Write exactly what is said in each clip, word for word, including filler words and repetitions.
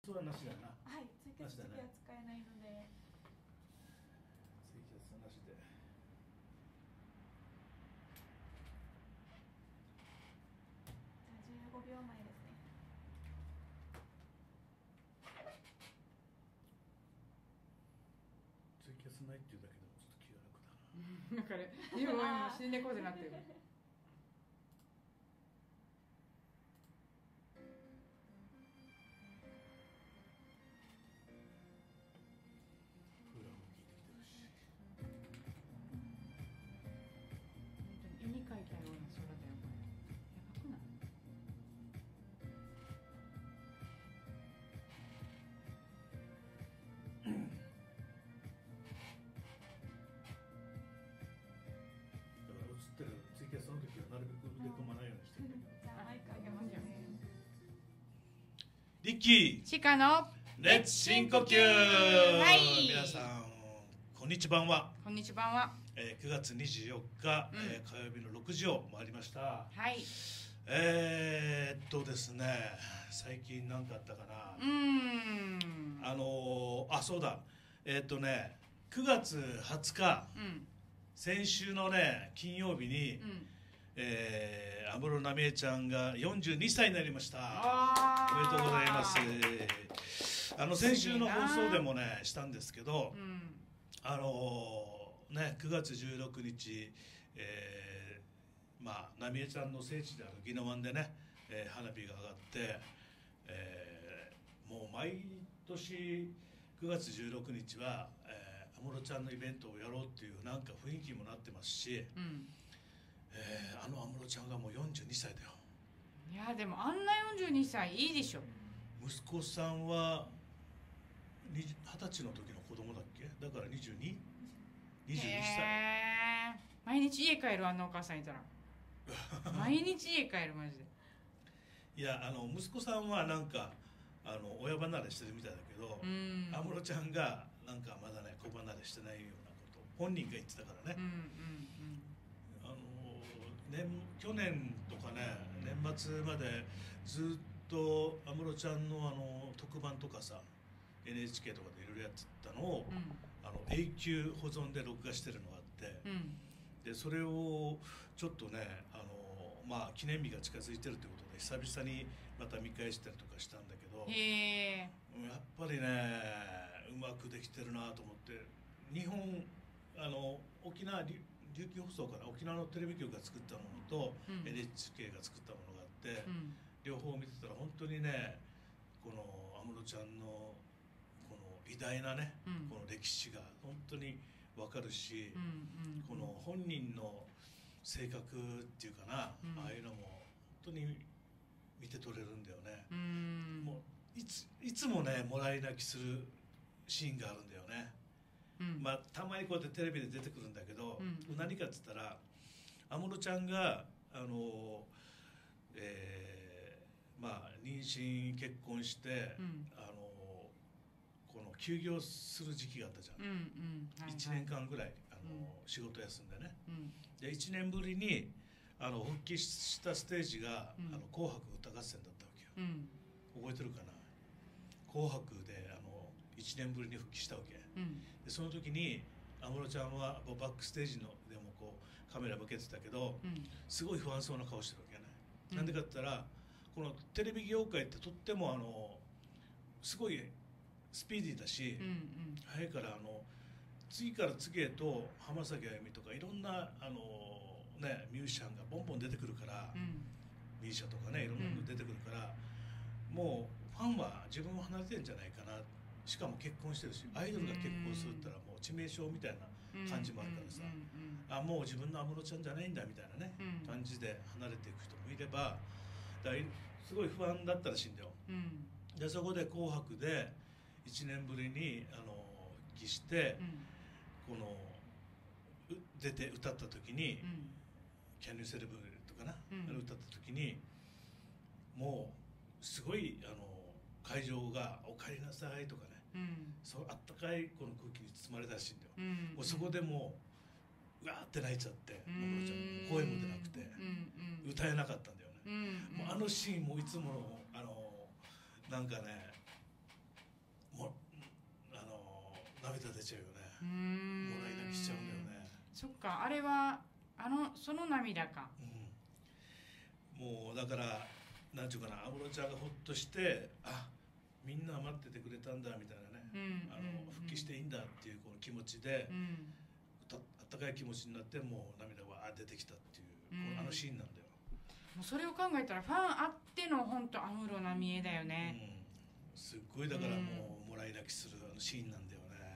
それはなしだな。 はい、ツイキャスだけは使えないので。 ツイキャスなしで。 じゅうごびょうまえですね。 ツイキャスないっていうだけでもちょっと気が楽だな。 だから自分は死んでこうってなってる。絵に描いたような空だよこれ。やばくない？ だから映ってるツイキャスの時はなるべく腕組まないようにしてるんだけど。 じゃあマイクあげますね。 リッキーシカのレッツ深呼吸。 はい。 皆さんこんにちはは。 こんにちは。 えー、くがつにじゅうよっか、 うんえー、火曜日のろくじを回りました。 はい。 えー、っとですね、最近何かあったかな。 うーん。 あのー、あ、そうだ。えー、っとね、くがつはつか、 うん。 先週のね金曜日に、 うん。 えー、安室奈美恵ちゃんがよんじゅうにさいになりました。 あおめでとうございます。あの先週の放送でもねしたんですけど、 うん。 あのー、ねくがつじゅうろくにち、えー、まあ奈美恵ちゃんの聖地である宜野湾でね、えー、花火が上がって、えー、もう毎年くがつじゅうろくにちは、えー、安室ちゃんのイベントをやろうっていうなんか雰囲気もなってますし、 うん。 えー、あの安室ちゃんがもうよんじゅうにさいだよ。 いやでもあんなよんじゅうにさいいいでしょ。 息子さんははたちの時の子供だっけ？だから にじゅうに？にじゅういっさい。 へー。毎日家帰るあんなお母さんいたら毎日家帰るマジで。 いやあの息子さんはなんかあの親離れしてるみたいだけど、安室ちゃんがなんかまだね子離れしてないようなこと本人が言ってたからね。 うんうんうん。 あの年去年とかね年末までずっと安室ちゃんのあの特番とかさ エヌエイチケー とかでいろいろやってたのを、うん、あの永久保存で録画してるのがあって、うん、でそれをちょっとねあの、まあ、記念日が近づいてるということで久々にまた見返したりとかしたんだけど、 へーやっぱりねうまくできてるなと思って。日本あの沖縄琉球放送から沖縄のテレビ局が作ったものと、うん、エヌエイチケー が作ったものがあって、うん、両方見てたら本当にねこの安室ちゃんのこの偉大なね、うん、この歴史が本当に分かるし、うんうん、この本人の性格っていうかな、うん、ああいうのも本当に見て取れるんだよね、うん、もういつ、いつもねもらい泣きするシーンがあるんだよね。うん、まあ、たまにこうやってテレビで出てくるんだけど、うん、何かっつったら安室ちゃんがあの、えー、まあ妊娠結婚して、うん、あのこの休業する時期があったじゃん、うんうんはいはい、いちねんかんぐらいあの、うん、仕事休んでね、うん、でいちねんぶりにあの復帰したステージが、うん、あの紅白歌合戦だったわけよ、うん、覚えてるかな。紅白であのいちねんぶりに復帰したわけ、うん、でその時に安室ちゃんはバックステージのでもこうカメラ向けてたけど、うん、すごい不安そうな顔してるわけね、うん、なんでかって言ったらこのテレビ業界ってとってもあのすごいスピーディーだし、うんうん、早いからあの次から次へと浜崎あゆみとかいろんなあの、ね、ミュージシャンがボンボン出てくるから、うん、ミーシャとかねいろんなの出てくるから、うん、もうファンは自分を離れてるんじゃないかな。しかも結婚してるしアイドルが結婚するって言ったらもう致命傷みたいな感じもあるからさ、あもう自分の安室ちゃんじゃないんだみたいなね、うん、感じで離れていく人もいればだすごい不安だったらしいんだよ、うん、でそこで「紅白」でいちねんぶりにあの復帰して、うん、この出て歌った時に「Can You Celebrate」とかな、うん、歌った時にもうすごいあの会場が「おかえりなさい」とかね、うん、そうあったかいこの空気に包まれたらしいんだよ、うん、もうそこでもううわーって泣いちゃって安室ちゃん声も出なくて、うん、歌えなかったんだよね、うん、もうあのシーンもいつものあのなんかね出ちゃうよね。 うーんもらい泣きしちゃうんだよね。 そっか、あれはあのその涙か。 うん、もうだからなんていうかな、安室ちゃんがほっとして、あ、みんな待っててくれたんだみたいなね、 うん、 あの復帰していいんだっていうこの気持ちで、 うん、 あったかい気持ちになってもう涙が出てきたっていう、 うん、 このあのシーンなんだよ。 もうそれを考えたらファンあっての本当安室奈美恵だよね。 うん、すっごいだからもうもらい泣きするあのシーンなんだよね。 うん、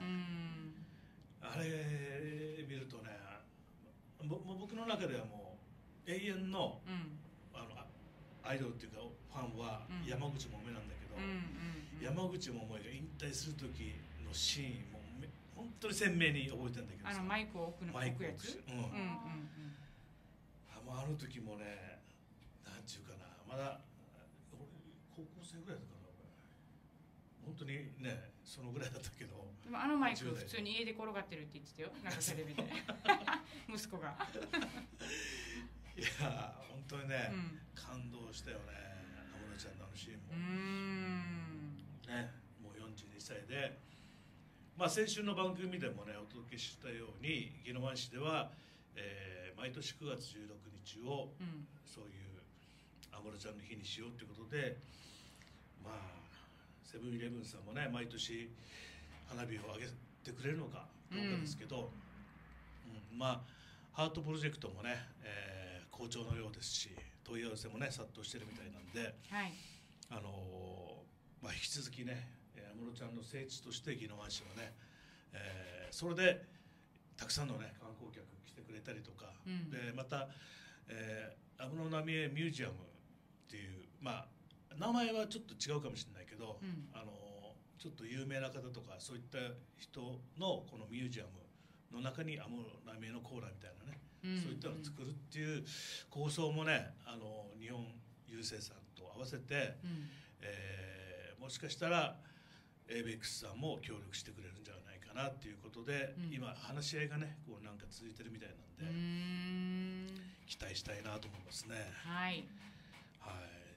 あれ見るとね、ぼ僕の中ではもう永遠の、 うん、 あのアイドルっていうかファンは山口百恵なんだけど、 うん、うん、 山口百恵が引退する時のシーンもめ本当に鮮明に覚えてるんだけどさ、 あのマイクを置くのマイク置くやつ。 うん、 うん、うん、 あもうあの時もね、なんちゅうかな、まだ俺高校生ぐらいだから俺本当にねそのぐらいだったけど、 でもあのマイク普通に家で転がってるって言ってたよ、なんかテレビで息子がいや本当にね、 うん、 感動したよね、安室ちゃんのあのシーンも。 うーんね、もうよんじゅうにさいで、まあ、先週の番組でもねお届けしたように宜野湾市では、えー毎年くがつじゅうろくにちを、 うん、 そういう安室ちゃんの日にしようということで、まあセブンイレブンさんもね毎年花火を上げてくれるのかどうかですけど、うんうん、まあハートプロジェクトもね、えー好調のようですし、問い合わせもね殺到してるみたいなんで、 はい、 あのーまあ、引き続きね安室ちゃんの聖地として宜野湾市はね、えーそれでたくさんのね観光客来てくれたりとか、 うん、 でまた、えー、安室奈美恵ミュージアムっていう、まあ名前はちょっと違うかもしれないけど、 うん、 あのーちょっと有名な方とかそういった人のこのミュージアムの中に安室奈美恵のコーラみたいなね、 うん、 そういったのを作るっていう構想もね、あの日本郵政さんと合わせて、 うん、 えーもしかしたら エーベックス さんも協力してくれるんじゃないかなっていうことで、うん、今話し合いがねこうなんか続いてるみたいなんで、 うーん期待したいなと思いますね。 はい、 はい、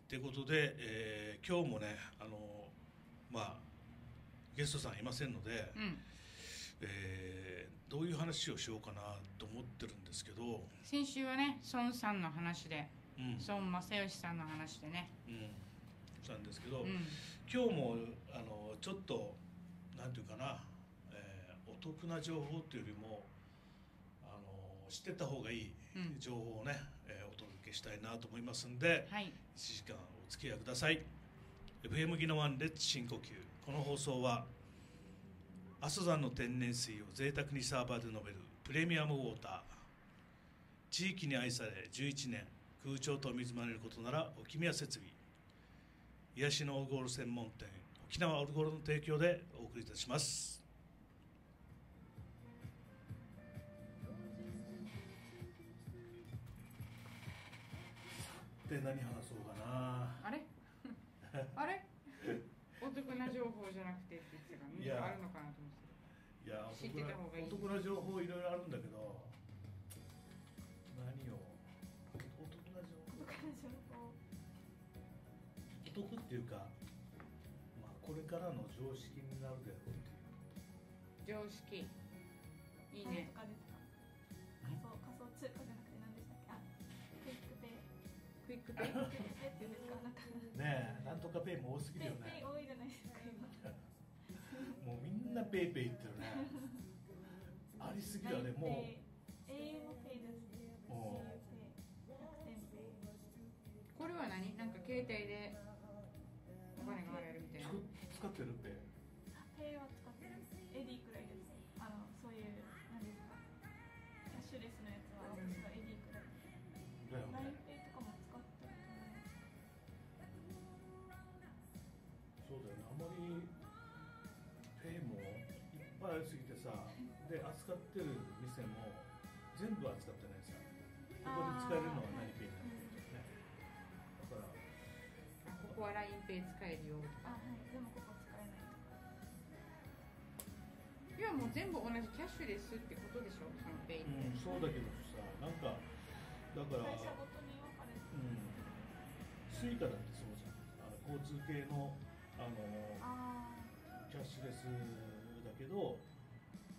ということで、えー、今日もねあのまあゲストさんいませんので、 うん、 えー、どういう話をしようかなと思ってるんですけど、 先週はね孫さんの話で、 うん、 孫正義さんの話でね、 うん、したんですけど、 うん、 今日もあのちょっとなんていうかな、えー、お得な情報っていうよりもあの知ってた方がいい情報をね、うんえー、お届けしたいなと思いますんで、 はい、 いちじかんお付き合いください。 エフエム 宜野湾レッツ深呼吸。この放送は阿蘇山の天然水を贅沢にサーバーで飲めるプレミアムウォーター、地域に愛されじゅういちねん、空調と水まれることなら沖宮設備、癒しのオルゴール専門店沖縄オルゴールの提供でお送りいたします。で何話そうかな。 あれあれお得な情報じゃなくてって言ってたから、何かあるのかなと思って。 いや知ってた方がいい。 お得な情報いろいろあるんだけど、何をお得な情報お得な情報お得っていうか、まあ、これからの常識になるだろうっていう常識いいね。 とかですか。仮想仮想通貨じゃなくて何でしたっけ。あ、クイックペイクイックペイクイックペイっていうんですか。なんかねえ、なんとかペイも多すぎるよね。 ペイ多いじゃないですか今。 もうみんなペイペイ言ってるね。ありすぎるあれもう。 エーエム ペイです。 お楽天ペイ。 これは何？なんか携帯でお金が払えるみたいな。 使ってるペイ。 ペイは使ってる。エディくらいです。あのそういう何ですか。キャッシュレスのやつは私はエディくらい。 だよね。 ラインペイとかも使ってると思います。 そうだよね。あまりペイもいっぱいありすぎてさ、で扱ってる店も全部扱ってないさ。ここで使えるのは何ペイなのね。だからここは ライン ペイ使えるよとか。 あ、はい。でもここ使えないとか。 いやもう全部同じキャッシュレスってことでしょ、そのペイって。 うん、そうだけどさ、なんかだから会社ごとに分かれてる。 うん、スイカだってそうじゃん。あの交通系のあのあキャッシュレスだけど、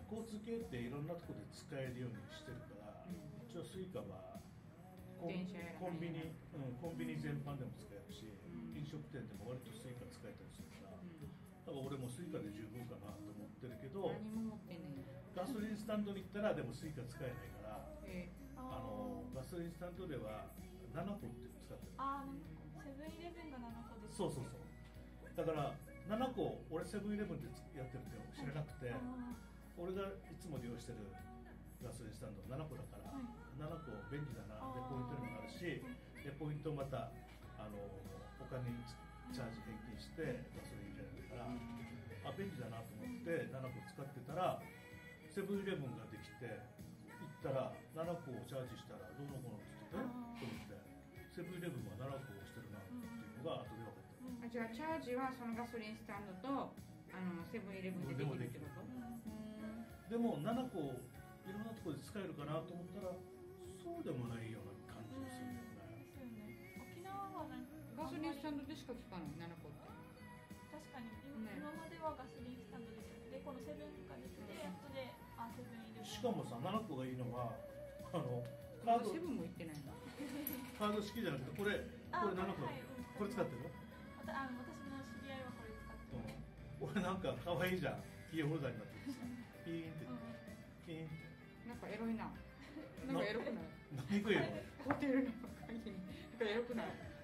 交通系っていろんなところで使えるようにしてるから、 うん一応スイカはコン電車やらコンビニ、 何やうん、コンビニ全般でも使えるし、 ん飲食店でも割とスイカ使えたりするから、だうんから俺もスイカで十分かなと思ってるけど、 何も持ってんねん。 ガソリンスタンドに行ったらでもスイカ使えないから、 えあのガソリンスタンドではななこって使ってる。 あーセブンイレブンがななこです。 そうそうそう。だからななこ俺セブンイレブンでやってるって知らなくて、 あ俺がいつも利用してるガソリンスタンドななこだから、 はいななこ便利だなであーポイントにもなるし、でポイントまたあのお金にチャージ返金してガソリン入れるから、あ便利だなと思ってななこ使ってたらセブンイレブンができて行ったらななこをチャージしたらどうのこうのって言ってあーと思ってセブンイレブンはななこをしてるなっていうのが後で分かった。 うんあ、じゃあチャージはそのガソリンスタンドとあのセブンイレブンでできるってこと？ でもななこいろんなところで使えるかなと思ったらそうでもないような感じがするんだよね。 ですよね。沖縄はなんかガソリンスタンドでしか使わないななこって。 確かに今,、 ね今まではガソリンスタンドでしたね。でこのセブンができてやっとであセブンイレブン。 しかもさななこがいいのはあのカードセブンも行ってないの。 カード式じゃなくてこれこれななこ、 はいうんこれ使ってる？ またあの私の知り合いはこれ使ってる。 うん、俺なんか可愛いじゃんキーホルダーになっててさピーンってうんピーンってなんかエロいな。なんかエロくない。 何食えよホテルの鍵になんかエロくない。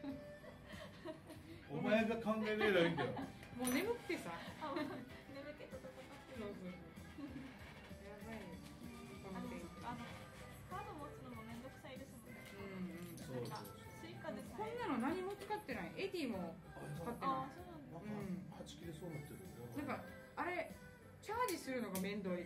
お前が考えればいいんだよ。 もう眠くてさ。 あ眠気と戦ってる。 そうそうそう。やばいよ。こあのの天気。 あのカード持つのもめんどくさいですもんね。 うんうん。 そうなんかそうスイカでさこんえ。 なの何も使ってない。エディも使ってなあそうなんだ。 なんかはち切れそうになってる。 い。なんかあれチャージするのが面倒い。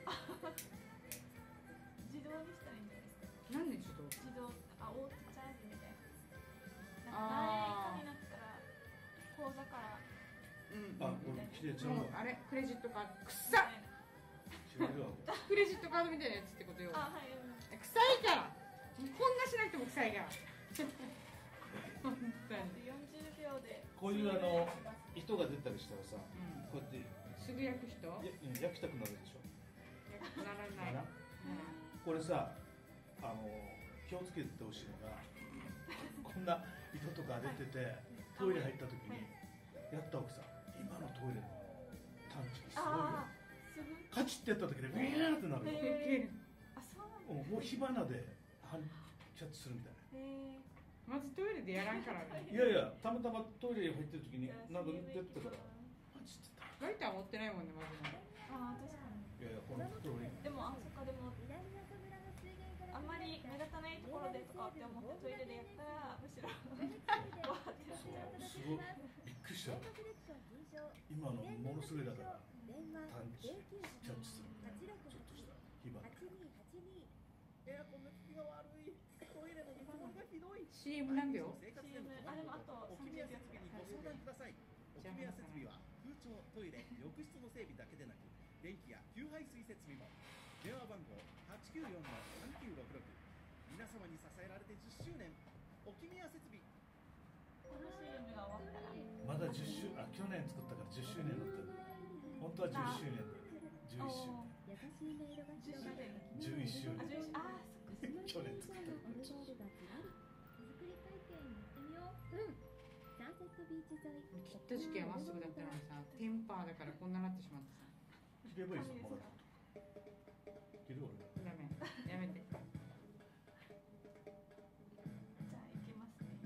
自動にしたらいいんじゃないですか。 なんで自動？ 自動あオートチャージみたいな。 あーなんか何円以下になったら口座からうん。 あ、これ切れちゃうもうわ。 あれクレジットカード。くっみさたいな。 切れるわ。 クレジットカードみたいなやつってことよ。 あはい。うん臭いから。こんなしなくても臭いから。本当に。 よんじゅうびょうで。 こういうあの糸が出たりしたらさ、 うん。 こうやってすぐ焼く人？ やうん焼きたくなるでしょ。 ならない。 なこれさ、あの気をつけてほしいのが、こんな糸とか出ててトイレ入った時にやった奥さん、今のトイレの探知機すごいよ。 ああすぐ。 カチッてやった時でビーンってなるよ。 へあそうなんだ。 うんもう火花ではんキャッチするみたいな。 へえ。 まずトイレでやらんからね。 いやいや、たまたまトイレ入ってる時になんか出てたから、パチってた。 ライター持ってないもんね、まずね。 ああ確かに。 いやいや、この通り。 でもあそっかでもあんまり目立たないところでとかって思ってトイレでやったらむしろわーってなっちゃう。 そう、すごいびっくりした。今のものすごいだから探知キャッチするみたいなちょっとした火花。 エアコンの効きが悪い。トイレの水漏れがひどい。 シーエム 何秒？ 生活シーでエムのあでもあと沖宮設備にご相談ください。沖宮設備は空調、トイレ、浴室の整備だけでなく電気や給排水設備も。電話番号はちきゅうよんのさんきゅうろくろく。皆様に支えられてじゅっしゅうねん。沖宮設備。 この シーエム が終わったらまだじゅっしゅう、あ、去年作ったからじゅっしゅうねんだったんだ。本当はじゅっしゅうねんだよ。じゅういっしゅうねん。 じゅっしゅうねんじゅういっしゅうあねん。 じゅういっあーそっかそっか。 去年作ったから。 切った時期はまっすぐだったのにさ、テンパーだからこんななってしまってさ。 切ればいいですよ、まだ。切る俺。 ダメ。やめて。 じゃあいきますね。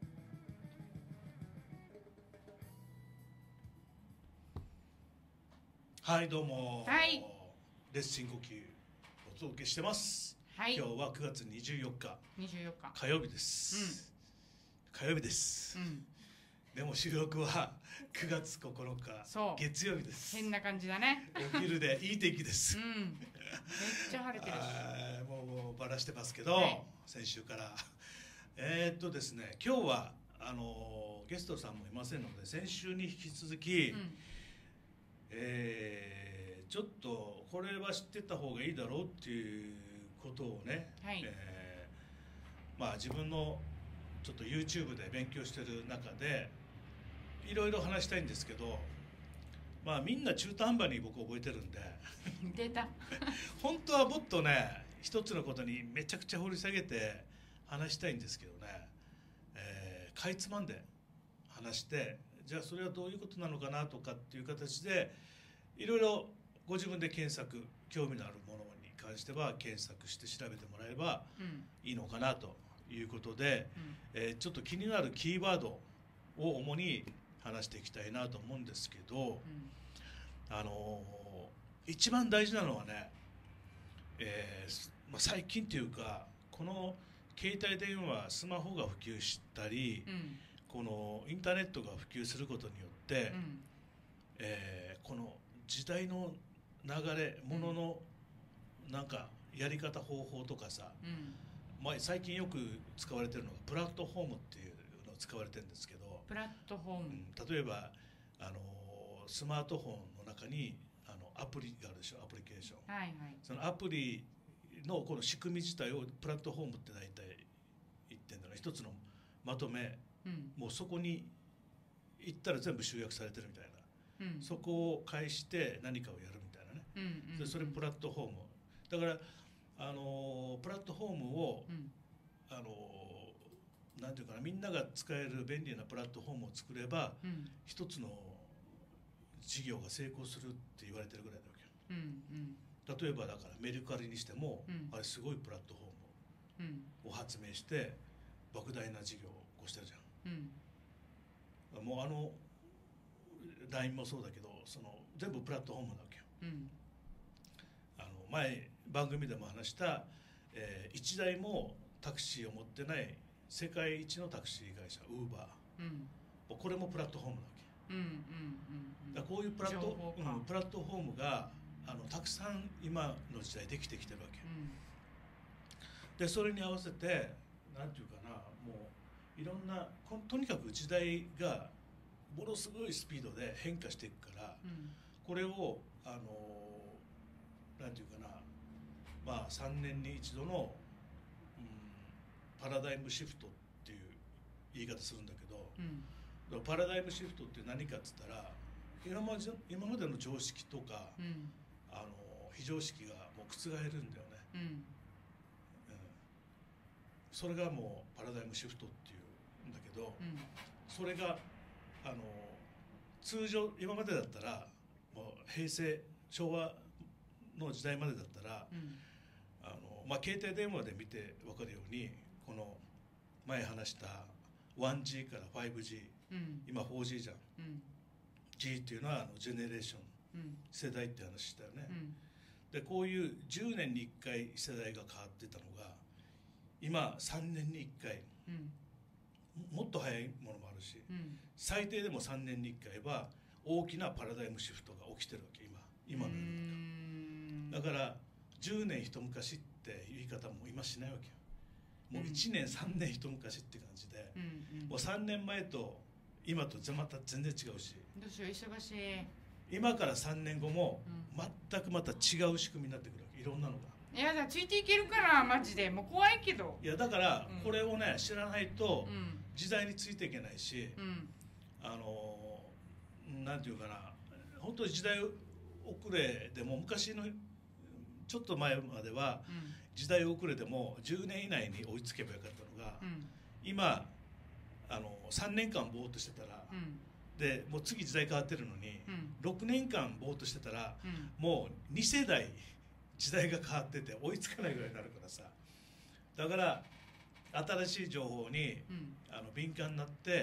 はい、どうも。 はいレッスン呼吸お届けしてます。 はい。 今日はくがつにじゅうよっかにじゅうよっか。 火曜日です。火曜日です。 うん。 でも収録はくがつここのかそう月曜日です。 変な感じだね。 お昼でいい天気でうす。 ん。めっちゃ晴れてるし。 あーもうもうバラしてますけど、 はい先週からえー、っとですね今日はあのゲストさんもいませんので先週に引き続き、 うん。 えーちょっとこれは知ってた方がいいだろうっていうことをね、 はいえーまあ自分のちょっと YouTube で勉強してる中でいろいろ話したいんですけど、 まあみんな中途半端に僕覚えてるんで出た本当はもっとね一つのことにめちゃくちゃ掘り下げて話したいんですけどね、えー、かいつまんで話して、じゃあそれはどういうことなのかなとかっていう形でいろいろご自分で検索、興味のあるものに関しては検索して調べてもらえばいいのかなということで、うんえー、ちょっと気になるキーワードを主に話していきたいなと思うんですけど、うん、あのー、一番大事なのはね、えーまあ、最近というかこの携帯電話スマホが普及したり、うん、このインターネットが普及することによって、うんえー、この時代の流れもののなんかやり方方法とかさ、うんまあ、最近よく使われてるのがプラットフォームっていうのを使われてるんですけど、 プラットフォーム、うん、 例えばあのスマートフォンの中にあのアプリがあるでしょ、アプリケーション、 はいはい、 そのアプリのこの仕組み自体をプラットフォームって大体言ってんだから、一つのまとめ、うん、もうそこに行ったら全部集約されてるみたいな、うん、そこを介して何かをやるみたいなね、うんうんうん、でそれプラットフォームだから、あのプラットフォームを、うん、あのなんていうかな、みんなが使える便利なプラットフォームを作れば、うん、一つの事業が成功するって言われてるぐらいだわけ、うんうん、例えばだからメルカリにしても、うん、あれすごいプラットフォームを発明して莫大な事業を起こしてるじゃん、うん、もうあの ライン もそうだけどその全部プラットフォームなわけよ、うん、あの前番組でも話した、えー、一台もタクシーを持ってない世界一のタクシー会社ウーバー、うん、これもプラットフォームなわけ、うんうんうん、だからこういうプラット、うん、プラットフォームがあのたくさん今の時代できてきてるわけ、うん、でそれに合わせてなんていうかな、もういろんなとにかく時代がものすごいスピードで変化していくから、うん、これをあのなんていうかな、まあさんねんに一度の、うん、パラダイムシフトっていう言い方するんだけど、うん、パラダイムシフトって何かっつったら今まで、今までの常識とか、うん、あの非常識がもう覆るんだよね、うんうん、それがもうパラダイムシフトっていうんだけど、うん、それがあの通常今までだったらもう平成昭和の時代までだったら、うんあのまあ、携帯電話で見て分かるようにこの前話した ワンジー から ファイブジー、うん、今 フォージー じゃん、うん、G っていうのはあのジェネレーション、うん、世代って話したよね、うん、でこういうじゅうねんにいっかい世代が変わってたのが今さんねんにいっかい、うん、もっと早いものもあるし、うん、最低でもさんねんにいっかいは大きなパラダイムシフトが起きてるわけ今今の世の中だからじゅうねん一昔って言い方も今しないわけよ、もういちねん、うん、さんねん一昔って感じで、うんうん、もうさんねんまえと今とまた全然違うし、 どうしよう忙しい、 今からさんねんごも全くまた違う仕組みになってくるわけ、いろんなのが。 いやだついていけるからマジでもう怖いけど、 いやだからこれをね、うん、知らないと時代についていけないし、うん、あのなんていうかな、本当に時代遅れでも昔のちょっと前までは時代遅れでもじゅうねん以内に追いつけばよかったのが、うん、今あのさんねんかんぼーっとしてたら、うん、でもう次時代変わってるのに、うん、ろくねんかんぼーっとしてたら、うん、もうに世代時代が変わってて追いつかないぐらいになるからさ、だから新しい情報に、うん、あの敏感になって、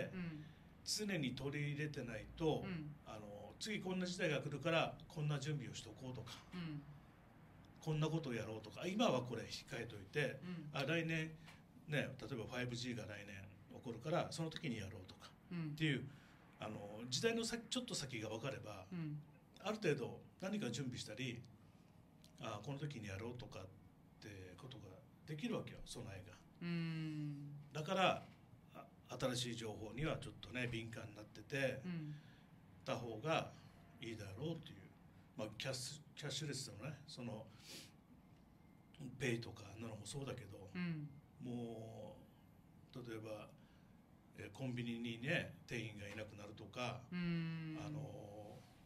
うん、常に取り入れてないと、うん、あの次こんな時代が来るからこんな準備をしておこうとか、うん、こんなことをやろうとか、今はこれ控えといて、うん、あ来年ね、例えば ファイブジー が来年起こるからその時にやろうとか、うん、っていうあの時代の先ちょっと先が分かれば、うん、ある程度何か準備したり、あこの時にやろうとかってことができるわけよ、備えが。うんだから新しい情報にはちょっとね敏感になってて、うん、た方がいいだろうっていう、まあ、キャッシュ、キャッシュレスのね、そのペイとかなのもそうだけど、うん、もう例えばえコンビニにね店員がいなくなるとか、うんあの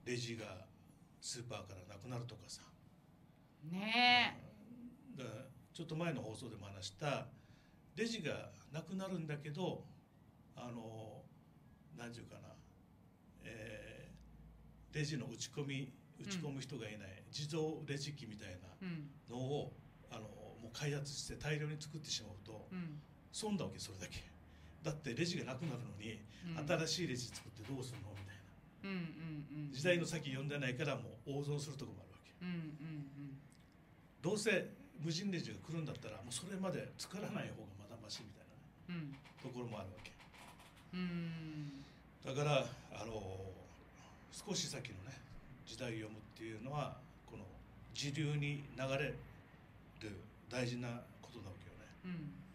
レジがスーパーからなくなるとかさねえ、だからちょっと前の放送でも話したレジがなくなるんだけどあの何て言うかな、えー、レジの打ち込み打ち込む人がいない、うん、自動レジ機みたいなのを、うん、あのもう開発して大量に作ってしまうと、うん、損だわけそれだけだってレジがなくなるのに、うん、新しいレジ作ってどうするのみたいな、うんうんうん、時代の先読んでないからもう大損するところもあるわけ、うんうんうん、どうせ無人レジが来るんだったらもうそれまで作らない方がまだましみたいな、ね、うん、ところもあるわけ、うん、だからあの少し先のね時代を読むっていうのはこの時流に流れる大事なことなわけよね、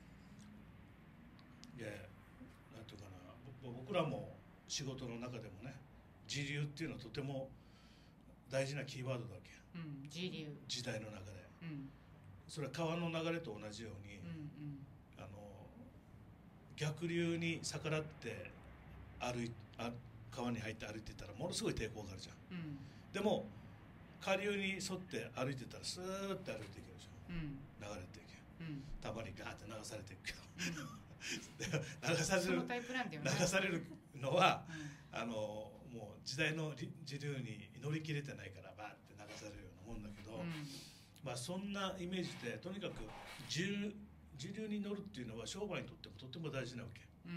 うん、でなんていうかな僕らも仕事の中でもね時流っていうのはとても大事なキーワードだわけ、うん、時流時代の流れ、うん、それは川の流れと同じように、うんうん、あの逆流に逆らって歩いあ川に入って歩いてたらものすごい抵抗があるじゃん、うん、でも下流に沿って歩いてたらスーッて歩いていけるじゃん、うん、流れていける、うん、たまにガーって流されていくけど、うん、流される、ね、流されるのは、うん、あのもう時代の時流に乗り切れてないからバーって流されるようなもんだけど、うん、まあそんなイメージでとにかく時流、時流に乗るっていうのは商売にとってもとっても大事なわけ、うん、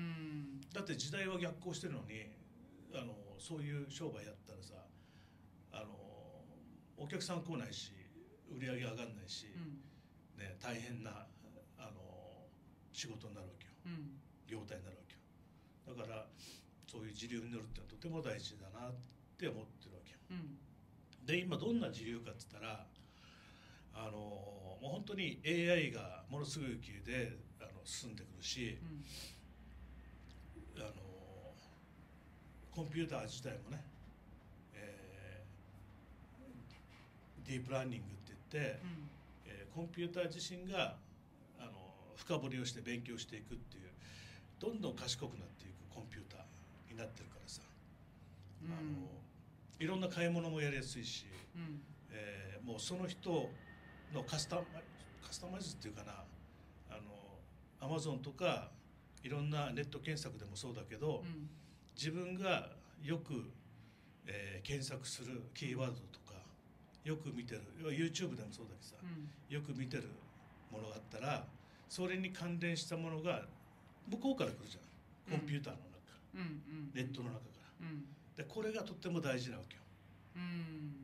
だって時代は逆行してるのにあのそういう商売やったらさあのお客さん来ないし売り上げ上がんないし、うんね、大変なあの仕事になるわけよ、うん、業態になるわけよだからそういう時流に乗るってのはとても大事だなって思ってるわけよ、うん、で今どんな時流かって言ったらあのもう本当に エーアイ がものすごい勢いであの進んでくるし、うん、あのコンピューター自体もね、えー、ディープラーニングって言って、うんえー、コンピューター自身があの深掘りをして勉強していくっていうどんどん賢くなっていくコンピューターになってるからさ、うん、あのいろんな買い物もやりやすいし、うんえー、もうその人のカスタマカスタマイズっていうかなあの Amazon とかいろんなネット検索でもそうだけど、うん自分がよく、えー、検索するキーワードとかよく見てる YouTube でもそうだけどさ、うん、よく見てるものがあったらそれに関連したものが向こうから来るじゃんコンピューターの中から、うん、ネットの中から、うん、でこれがとっても大事なわけよ、うん、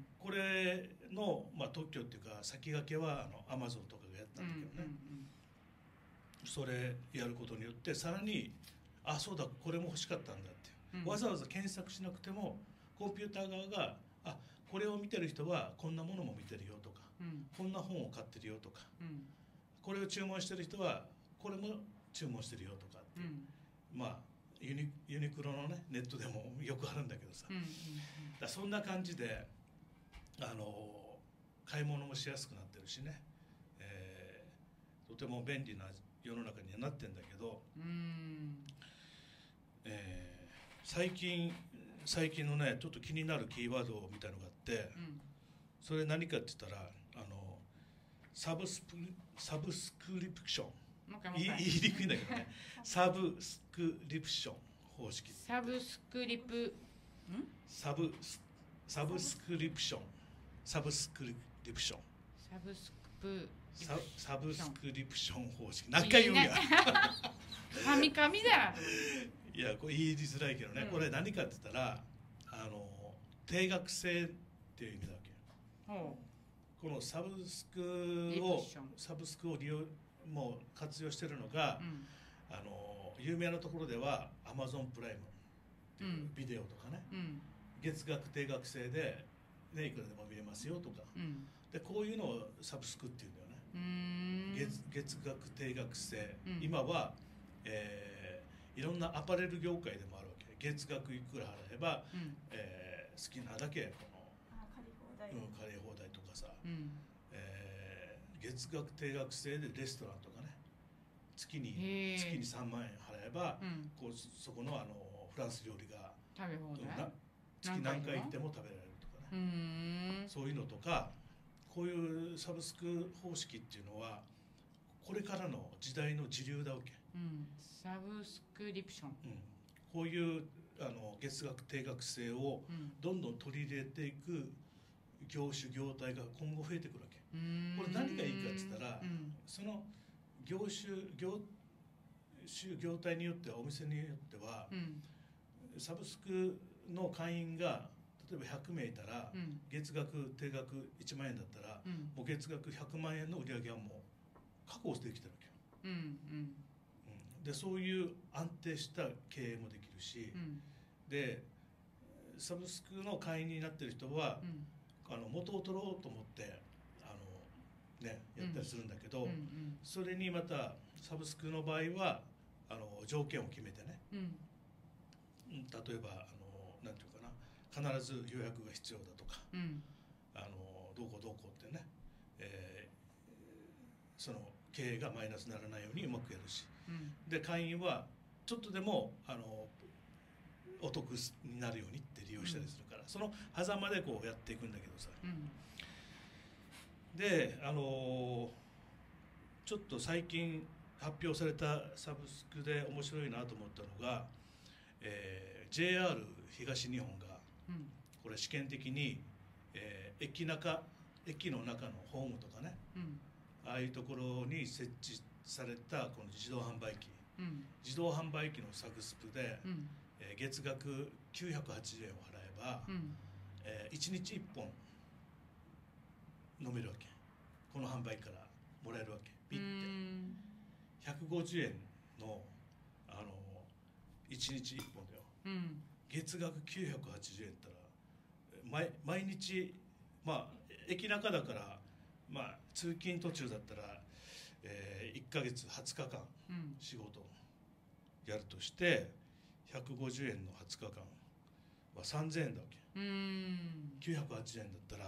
これの、まあ、特許っていうか先駆けはあの Amazon とかがやったんだけどね、うんうんうん、それやることによってさらにあそうだこれも欲しかったんだってわざわざ検索しなくてもコンピューター側があこれを見てる人はこんなものも見てるよとか、うん、こんな本を買ってるよとか、うん、これを注文してる人はこれも注文してるよとかって、うん、まあユニ、ユニクロのねネットでもよくあるんだけどさ、うんうんうん、だそんな感じであの買い物もしやすくなってるしね、えー、とても便利な世の中にはなってるんだけど、うんえー最近最近のねちょっと気になるキーワードみたいのがあって、うん、それ何かって言ったらあのサブスプサブスクリプション言いにくいんだけどねサブスクリプション方式サブスクリプんサブサブスクリプションサブスクリプションサブスクササブスクリプション方式何回言うんや神々だいやこれ言いづらいけどね、うん、これ何かって言ったらあの定額制っていう意味だわけ、うん、このサブスクをサブスクを利用もう活用してるのが、うん、あの有名なところでは Amazon プライムっていうビデオとかね、うん、月額定額制で、ね、いくらでも見れますよとか、うん、でこういうのをサブスクっていうんだよね、うん月、月額定額制、うん、今は、えーいろんなアパレル業界でもあるわけ月額いくら払えば、うんえー、好きなだけこのあ借り放題、 うん、借り放題とかさ、うんえー、月額定額制でレストランとかね月に月にさんまんえん払えば、うん、こうそこのあのフランス料理が食べ放題、 うん、月何回行っても食べられるそういうのとか、こういうサブスク方式っていうのはこれからの時代の時流だわけ、 うん、サブスクリプション、 うん、こういうあの月額定額制をどんどん取り入れていく業種業態が今後増えてくるわけ。 うん、 これ何がいいかって言ったら、 うん、 その業種業種業態によっては、お店によっては、 うん、 サブスクの会員が例えばひゃくめいいたら、 うん、 月額定額いちまんえんだったら、 うん、 もう月額ひゃくまんえんの売り上げはもう確保できてるわけよ、 うんうんうん、でそういう安定した経営もできるし、 うん、 でサブスクの会員になってる人は、 うん、 あの元を取ろうと思ってあの、ね、やったりするんだけど、 うんうん、 それにまたサブスクの場合はあの条件を決めてね、 うん、 例えばあのなんていうかな、必ず予約が必要だとか、 うん、 あのどうこうどうこうってね、えー、その経営がマイナスにならないようにうまくやるし、 うん、で会員はちょっとでもあのお得になるようにって利用したりするから、うん、その狭間でこうやっていくんだけどさ、 うん、 であのちょっと最近発表されたサブスクで面白いなと思ったのが、えー、ジェイアール 東日本がこれ試験的に、えー、駅中駅の中のホームとかね、 うん、 ああいうところに設置されたこの自動販売機、 うん、 自動販売機のサブスクで、 うん、 えー、月額きゅうひゃくはちじゅうえんを払えば、 うん、 えー、いちにちいっぽん飲めるわけ。この販売からもらえるわけ。ピッてひゃくごじゅうえんの、あのいちにちいっぽんだよ、 うん、 月額きゅうひゃくはちじゅうえんったら毎, 毎日、まあ駅中だから、まあ、通勤途中だったら、えー、いっかげつはつかかん仕事やるとしてひゃくごじゅうえんのはつかかんはさんぜんえんだわけ。 うん、 きゅうひゃくはちじゅうえんだったら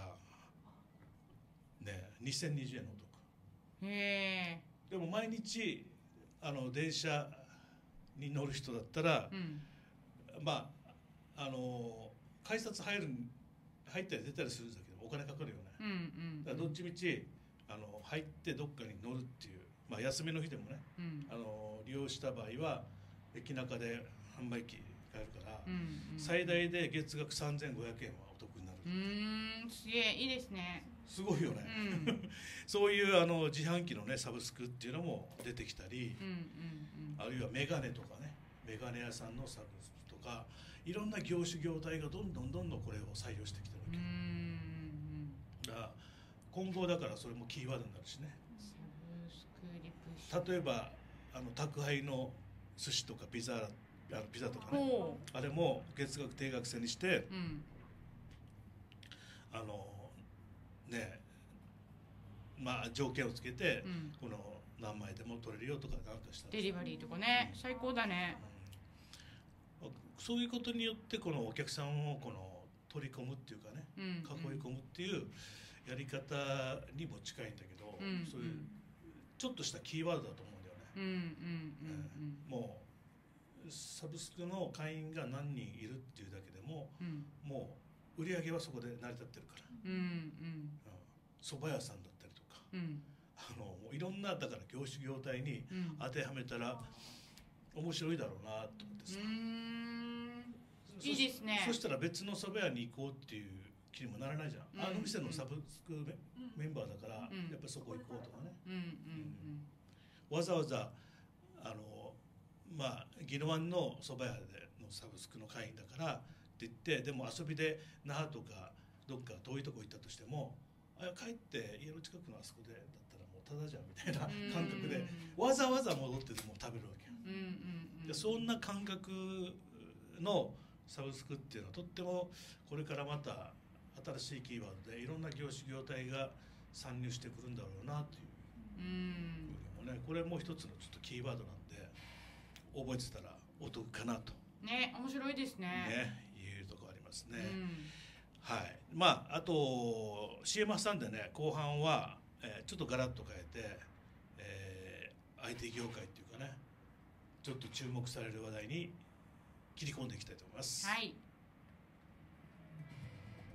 ねにせんにじゅうえんのお得。 へえ。 でも毎日あの電車に乗る人だったら、 うん、 まああの改札入る入ったり出たりするんだけどお金かかるよね、 うんうん、 だからどっちみちあの入ってどっかに乗るっていう、まあ、休みの日でもね、 うん、 あの利用した場合は駅中で販売機買えるから、 うんうん、 最大で月額さんぜんごひゃくえんはお得になる。 うーん、すげえいいですね。 すごいよね、 うん、 そういうあの自販機のねサブスクっていうのも出てきたり、 うんうんうん、 あるいはメガネとかね、メガネ屋さんのサブスクとかいろんな業種業態がどんどんどんどんこれを採用してきてるわけ。 うんうんだから今後だからそれもキーワードになるしね。 サブスクリプション、 例えばあの宅配の寿司とかピザあのピザとかね、あれも月額定額制にして、 うん、 あのねまあ条件をつけて、 うん、 この何枚でも取れるよとかなんかしたらデリバリーとかね、最高だね、 うん、そういうことによってこのお客さんをこの取り込むっていうかね、 うん、 囲い込むっていうやり方にも近いんだけど、 うん、 そういうちょっとしたキーワードだと思うんだよね、 うんうんうんうん、 もうサブスクの会員が何人いるっていうだけでも、 うん、 もう売り上げはそこで成り立ってるから、 うんうん蕎麦屋さんだったりとか、 うん、 あのもういろんなだから業種業態に当てはめたら面白いだろうなと思ってさ、 うーん、いいですね。 そ, そしたら別の蕎麦屋に行こうっていう気にもならないじゃん、うん、あの店のサブスク メ,、うん、メンバーだから、うん、やっぱりそこ行こうとかね、 うんうんうん、わざわざあのまあ宜野湾の蕎麦屋でのサブスクの会員だからって言って、でも遊びで那覇とかどっか遠いとこ行ったとしても、あ帰って家の近くのあそこでだったらもうタダじゃんみたいな感覚でわざわざ戻ってでも食べるわけよ、うんうんうん、でそんな感覚のサブスクっていうのはとってもこれからまた新しいキーワードでいろんな業種業態が参入してくるんだろうなというふうにもね、これも一つのちょっとキーワードなんで覚えてたらお得かなとね、面白いですね、 ねいうとこありますね、 うん、 はい。まああと シーエム 挟んでね後半は、えー、ちょっとガラッと変えて、えー、アイティー 業界っていうかねちょっと注目される話題に切り込んでいきたいと思います。 はい。 さ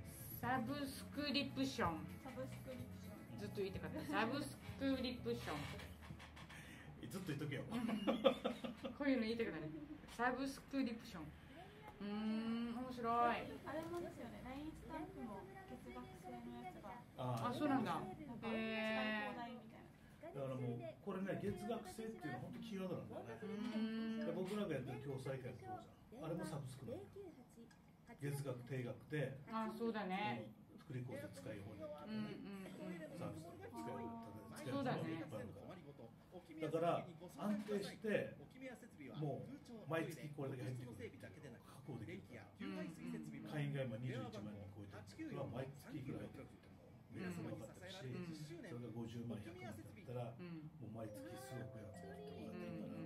サブスクリプション。 サブスクリプション。 ずっと言いたかった。サブスクリプション。 ずっと言っとけよ。 こういうの言いたくなる。サブスクリプション。うーん、面白い。 あれもですよね。ライン スタンプも月額制のやつが。 あ、そうなんだ。 なんか使い放題みたいな。 だからもうこれね、月額制っていうのは本当キーワードなんだよね。で僕らがやってる共済会の講座、あれもサブスクなんだよ。月額定額で、 あ、そうだね。 福利厚生使い放題っていうね、サービス使い放題、使い放そうだね。 題いっぱいあるから。だから安定してもう毎月これだけ入ってくるっていうのを確保できるから、会員が今にじゅういちまん人超えてるから毎月いくら入ってくるってもう皆さん分かってるし、それがごじゅうまんひゃくまんだったらもう毎月数億円集まってもらってるから、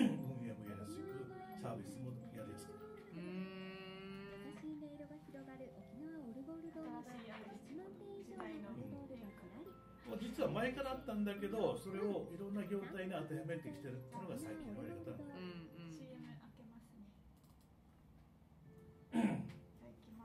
運営もやりやすくサービスもやりやすくなる。 うーん。 新しいやつ時代の変化。 実は前からあったんだけど、それをいろんな業態に当てはめてきてるっていうのが最近のやり方なんだ。 うんうん。 シーエム 開けますね。いただきます。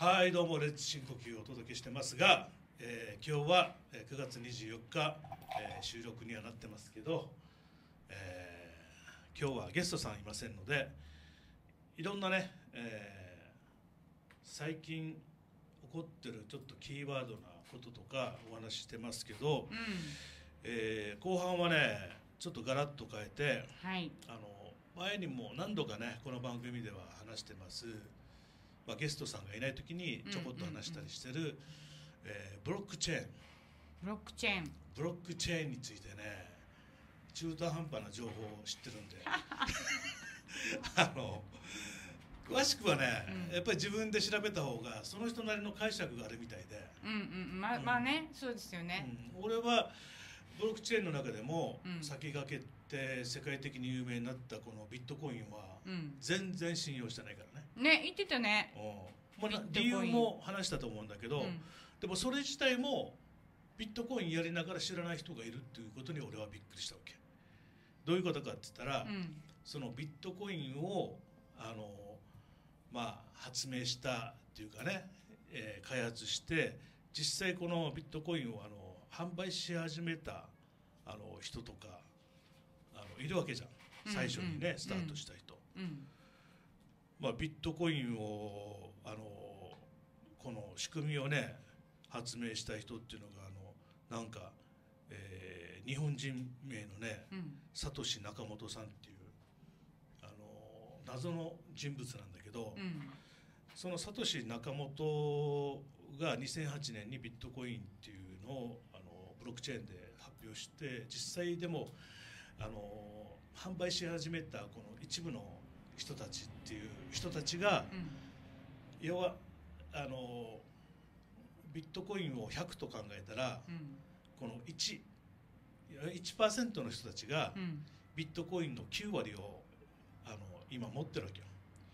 はい、どうもレッツ深呼吸をお届けしてますが、えー、今日はくがつにじゅうよっか、えー、収録にはなってますけど、えー、今日はゲストさんいませんので、いろんなね、えー、最近起こってるちょっとキーワードなこととかお話ししてますけど、 うん、 えー、後半はねちょっとガラッと変えて、 はい、 あの前にも何度かねこの番組では話してます、まあ、ゲストさんがいない時にちょこっと話したりしてる、うんうんうん、えー、ブロックチェーンブロックチェーンブロックチェーンについてね中途半端な情報を知ってるんであの詳しくはね、うん、やっぱり自分で調べた方がその人なりの解釈があるみたいで、 うんうんまあ、うん、まあねそうですよね、 うん、俺はブロックチェーンの中でもうん、 先駆けて世界的に有名になったこのビットコインは全然信用してないからね。 ね言ってたね、 うんまあ、理由も話したと思うんだけど、うん、でもそれ自体もビットコインやりながら知らない人がいるっていうことに俺はびっくりしたわけ。どういうことかって言ったら、うん、そのビットコインをあのまあ、発明したっていうかね、えー、開発して実際このビットコインをあの販売し始めたあの人とかあのいるわけじゃん最初にね、うんうん、スタートした人、うんうんまあ、ビットコインをあのこの仕組みをね発明した人っていうのがあのなんか、えー、日本人名のね、うん、サトシ・ナカモトさんっていうあの謎の人物なんだけど、うん、そのサトシ・ナカモトがにせんはちねんにビットコインっていうのをあのブロックチェーンで発表して実際でもあの販売し始めたこの一部の人たちっていう人たちが、うん、要はあのビットコインをひゃくと考えたら、うん、この 1, 1%の人たちがビットコインのきゅうわりをあの今持ってるわけよ。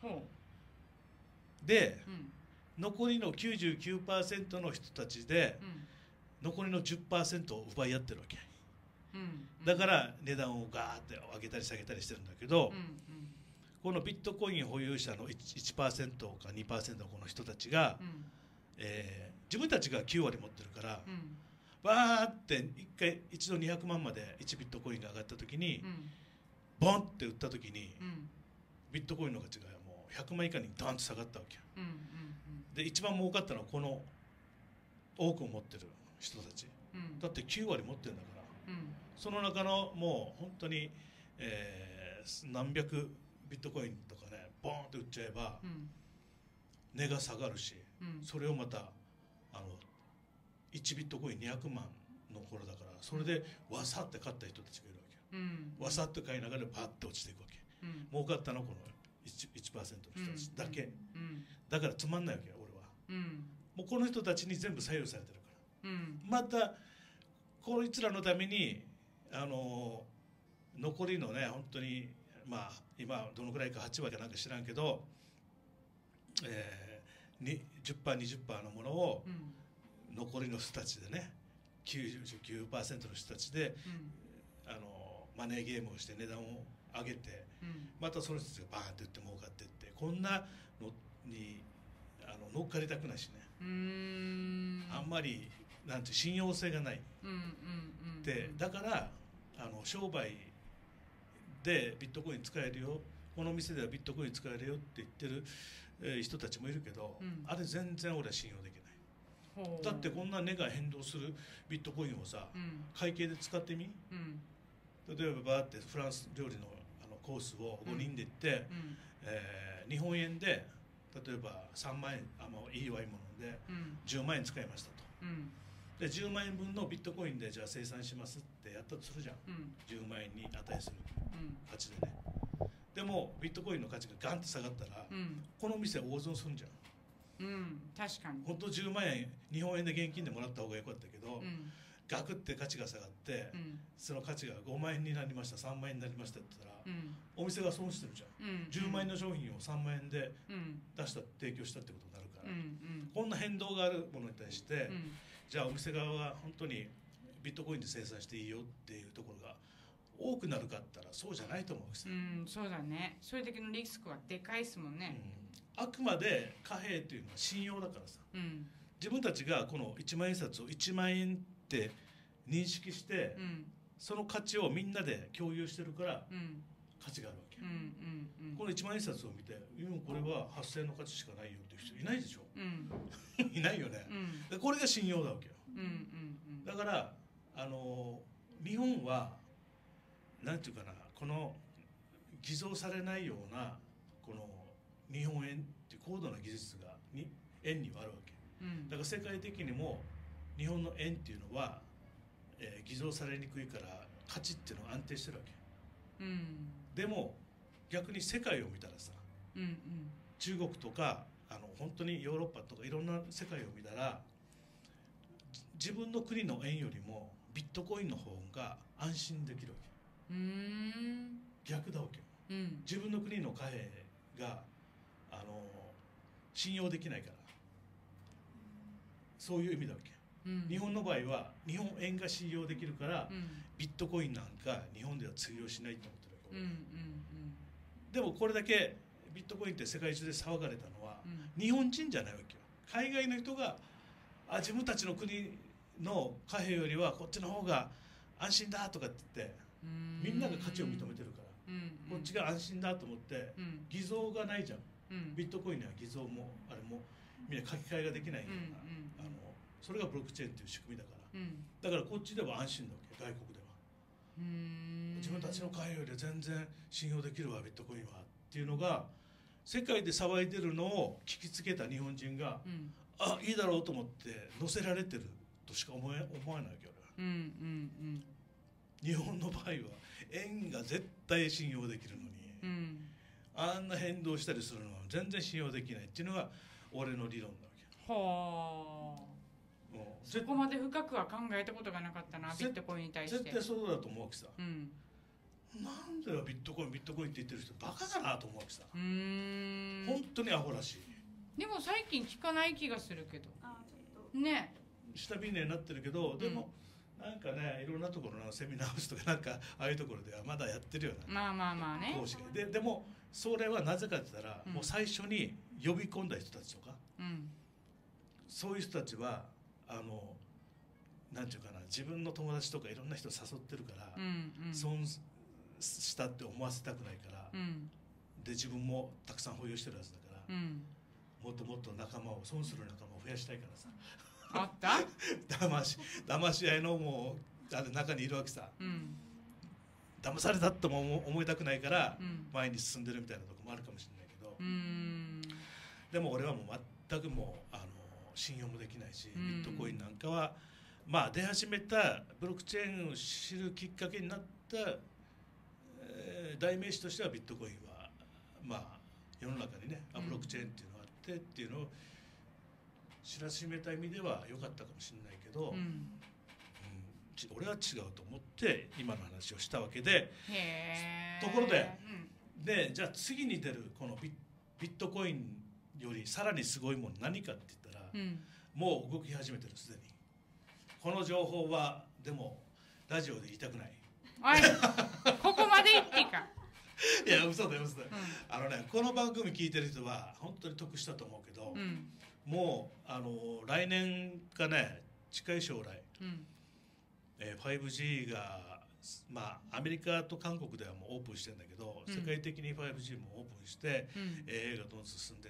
で、うん、残りの きゅうじゅうきゅうパーセント の人たちで、うん、残りの じゅっパーセント を奪い合ってるわけ、うん、だから値段をガーって上げたり下げたりしてるんだけど、うんうん、このビットコイン保有者の 1%, いちパーセントか にパーセント のこの人たちが、うんえー、自分たちがきゅうわり持ってるから、うん、バーって一回一度にひゃくまんまでいちビットコインが上がった時に、うん、ボンって売った時に、うんビットコインの価値がもうひゃくまん以下にダンと下がったわけよ、うんうんうん、で一番儲かったのはこの多くを持ってる人たち、うん、だってきゅうわり持ってるんだから、うん、その中のもう本当に、えー、何百ビットコインとかねボーンって売っちゃえば、うん、値が下がるし、うん、それをまたあのいちビットコインにひゃくまんの頃だからそれでわさって買った人たちがいるわけよ、うん、わさって買いながらバッて落ちていくわけうん、儲かったのはこの 1%, いちパーセントの人たちだけ、うん、だからつまんないわけよ俺は、うん、もうこの人たちに全部左右されてるから、うん、またこいつらのためにあの残りのね本当にまあ今どのくらいかはちわりかなんか知らんけど、えー、じゅっパーセントにじゅっパーセント のものを、うん、残りの人たちでね きゅうじゅうきゅうパーセント の人たちで、うん、あのマネーゲームをして値段を上げて、うん、またその人たちがバーンって売って儲かっていってこんなのに乗っかりたくないしね、 うーんあんまりなんて信用性がない、 うんうんうん、 でだからあの商売でビットコイン使えるよ、この店ではビットコイン使えるよって言ってる、えー、人たちもいるけど、うん、あれ全然俺は信用できない。だってこんな値が変動するビットコインをさ、うん、会計で使ってみ、うん、例えばバーってフランス料理のあのコースをごにんで行って、うん、えー、日本円で例えばさんまんえん、あのいいわいものでじゅうまんえん使いましたと、うん、でじゅうまんえんぶんのビットコインでじゃあ生産しますってやったとするじゃん、うん、じゅうまんえんに値する価値でね、でもビットコインの価値がガンって下がったら、うん、この店大損するんじゃん。 うん、確かに本当じゅうまんえん日本円で現金でもらった方がよかったけど、うん、ガクって価値が下がって、うん、その価値がごまんえんになりました、さんまんえんになりましたって言ったら、うん、お店が損してるじゃん、うん、じゅうまんえんの商品をさんまんえんで出した、提供したってことになるから、うんうん、こんな変動があるものに対して、うん、じゃあお店側は本当にビットコインで生産していいよっていうところが多くなるかって言ったらそうじゃないと思うんですよ、 うん、そうだね、それだけのリスクはでかいですもんね、 うん、あくまで貨幣というのは信用だからさ、うん、自分たちがこのいちまんえん札をいちまんえんって認識して、うん、その価値をみんなで共有してるから、うん、価値があるわけ、うんうんうん、このいちまんえん札を見て今これははっせんえんの価値しかないよっていう人いないでしょ、うん、いないよね、うん、これが信用だわけよ、うんうんうん、だからあの日本はなんていうかな、この偽造されないようなこの日本円っていう高度な技術がに円にはあるわけ、うん、だから世界的にも日本の円っていうのは、えー、偽造されにくいから価値っていうのは安定してるわけ、うん、でも逆に世界を見たらさ、うんうん、中国とかあの本当にヨーロッパとかいろんな世界を見たら自分の国の円よりもビットコインの方が安心できるわけ、うーん逆だわけよ、うん、自分の国の貨幣があの信用できないから、そういう意味だわけ、うん、日本の場合は日本円が信用できるから、うん、ビットコインなんか日本では通用しないと思ってるわけ、うんうんうん、でもこれだけビットコインって世界中で騒がれたのは、うん、日本人じゃないわけよ、海外の人があ自分たちの国の貨幣よりはこっちの方が安心だとかって言ってみんなが価値を認めてるから、うんうん、こっちが安心だと思って、うん、偽造がないじゃん、うん、ビットコインには偽造もあれもみんな書き換えができないような、うんうん、あのそれがブロックチェーンっていう仕組みだから、うん、だからこっちでは安心だわけ、外国ではうーん自分たちの貨幣よりは全然信用できるわビットコインはっていうのが世界で騒いでるのを聞きつけた日本人が、うん、あいいだろうと思って載せられてるとしか思え思わないわけ俺は、うんうんうん、日本の場合は円が絶対信用できるのに、うん、あんな変動したりするのは全然信用できないっていうのが俺の理論なわけ。はあ、 そこまで深くは考えたことがなかったなビットコインに対して。 絶対そうだと思うわけさ、うん、なんでビットコインビットコインって言ってる人バカだなと思うわけさ、うーん本当にアホらしい。 でも最近聞かない気がするけど、あちょっとね下火になってるけど、でも、うん、なんかねいろんなところのセミナーハウスとかなんかああいうところではまだやってるようなまあまあまあね講師ででもそれはなぜかって言ったら、うん、もう最初に呼び込んだ人たちとか、うん、そういう人たちはあのなんていうかな自分の友達とかいろんな人誘ってるから、うんうん、損したって思わせたくないから、うん、で自分もたくさん保有してるはずだから、うん、もっともっと仲間を損する仲間を増やしたいからさあった騙し騙し合いのもうあれ中にいるわけさ、うん、騙されたとも思いたくないから前に進んでるみたいなとこもあるかもしれないけど、うん、でも俺はもう全くもうあの信用もできないし、うん、ビットコインなんかはまあ出始めたブロックチェーンを知るきっかけになった、えー、代名詞としてはビットコインはまあ世の中にね、うん、ブロックチェーンっていうのがあってっていうのを知らしめた意味では良かったかもしれないけど、うんうん、俺は違うと思って今の話をしたわけで、へところで、うん、でじゃあ次に出るこの ビ, ビットコインよりさらにすごいもの何かって言ったら、うん、もう動き始めてるすでに。この情報はでもラジオで言いたくない。 おいここまで言っていいかいや嘘だよ嘘だよ、 うあのねこの番組聞いてる人は本当に得したと思うけど、 んうんもうあの来年かね近い将来、 うんえー、ファイブジー がまあアメリカと韓国ではもうオープンしてるんだけど、 うん世界的に ファイブジー もオープンして、 うんえー、映画どんどん進んでいって、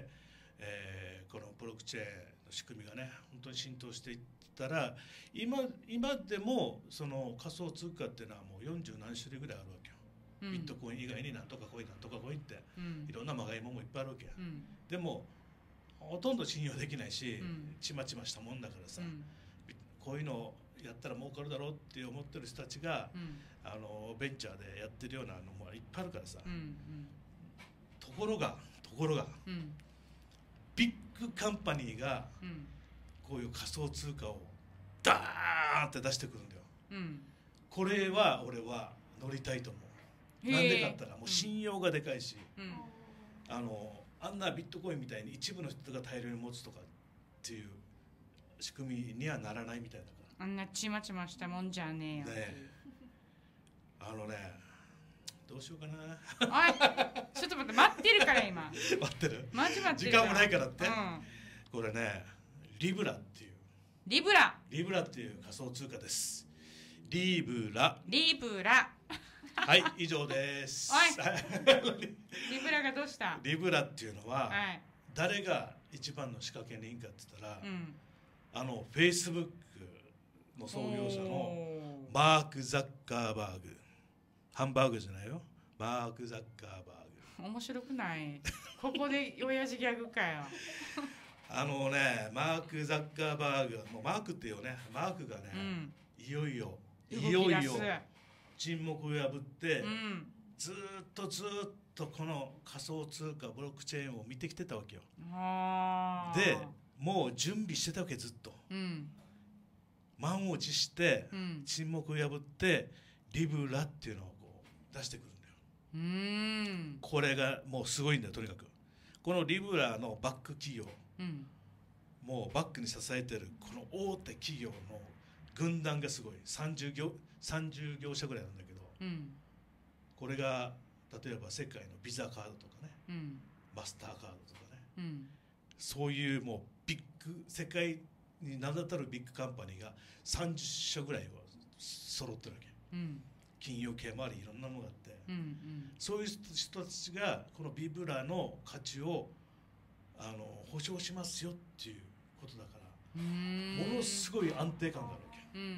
えーこのブロックチェーンの仕組みがね本当に浸透していったら今今でもその仮想通貨っていうのはもうよんじゅう何種類ぐらいあるわけよ、 うんビットコイン以外になんとかコインなんとかコインってうんいろんなまがいもんもいっぱいあるわけや、 うんでもほとんど信用できないし、 うんちまちましたもんだからさ、 うんこういうのやったら儲かるだろうって思ってる人たちが、 うんあのベンチャーでやってるようなのもいっぱいあるからさ、 うんところがところがうんビッグカンパニーがうんこういう仮想通貨をダーンって出してくるんだよ。 うんこれは俺は乗りたいと思う。 へーなんでかって言ったらもう信用がでかいし、 うんあのあんなビットコインみたいに一部の人が大量に持つとかっていう仕組みにはならないみたいだかあんなちまちましたもんじゃねえよらね。あのねどうしようかな。 おいちょっと待って待ってるから今待ってる。 マジ待って時るから間もないからって。 うんこれねリブラっていうリブラリブラっていう仮想通貨です。リブラ。 リブラはい以上です。 おいはいリブラがどうしたリブラっていうのははい誰か一番の仕掛け人かって言ったら、 うんあのフェイスブックの創業者のおーマーク・ザッカーバーグ、ハンバーグじゃないよ、マーク・ザッカーバーグ。 面白くないここで親父ギャグかよあのねマーク・ザッカーバーグ、もうマークっていうね、マークがね、 うんいよいよい動よいよき出す沈黙を破って、 うんずーっとずーっとこの仮想通貨ブロックチェーンを見てきてたわけよ。 あーでもう準備してたわけ、ずっとうん満を持してうん沈黙を破ってリブラっていうのをこう出してくるんだよ。 うーんこれがもうすごいんだよ。とにかくこのリブラのバック企業、 うんもうバックに支えてるこの大手企業の軍団がすごい。さんじゅう業さんじゅう業者ぐらいなんだけど、 うんこれが例えば世界のビザカードとかね、 うんマスターカードとかね、 うんそういうもうビッグ世界に名だたるビッグカンパニーがさんじゅっしゃぐらいは揃ってるわけ。 うん金融系もありいろんなものがあって、 うんうんそういう人たちがこのビブラの価値をあの保証しますよっていうことだから、 うーんものすごい安定感があるわけ。 うんうん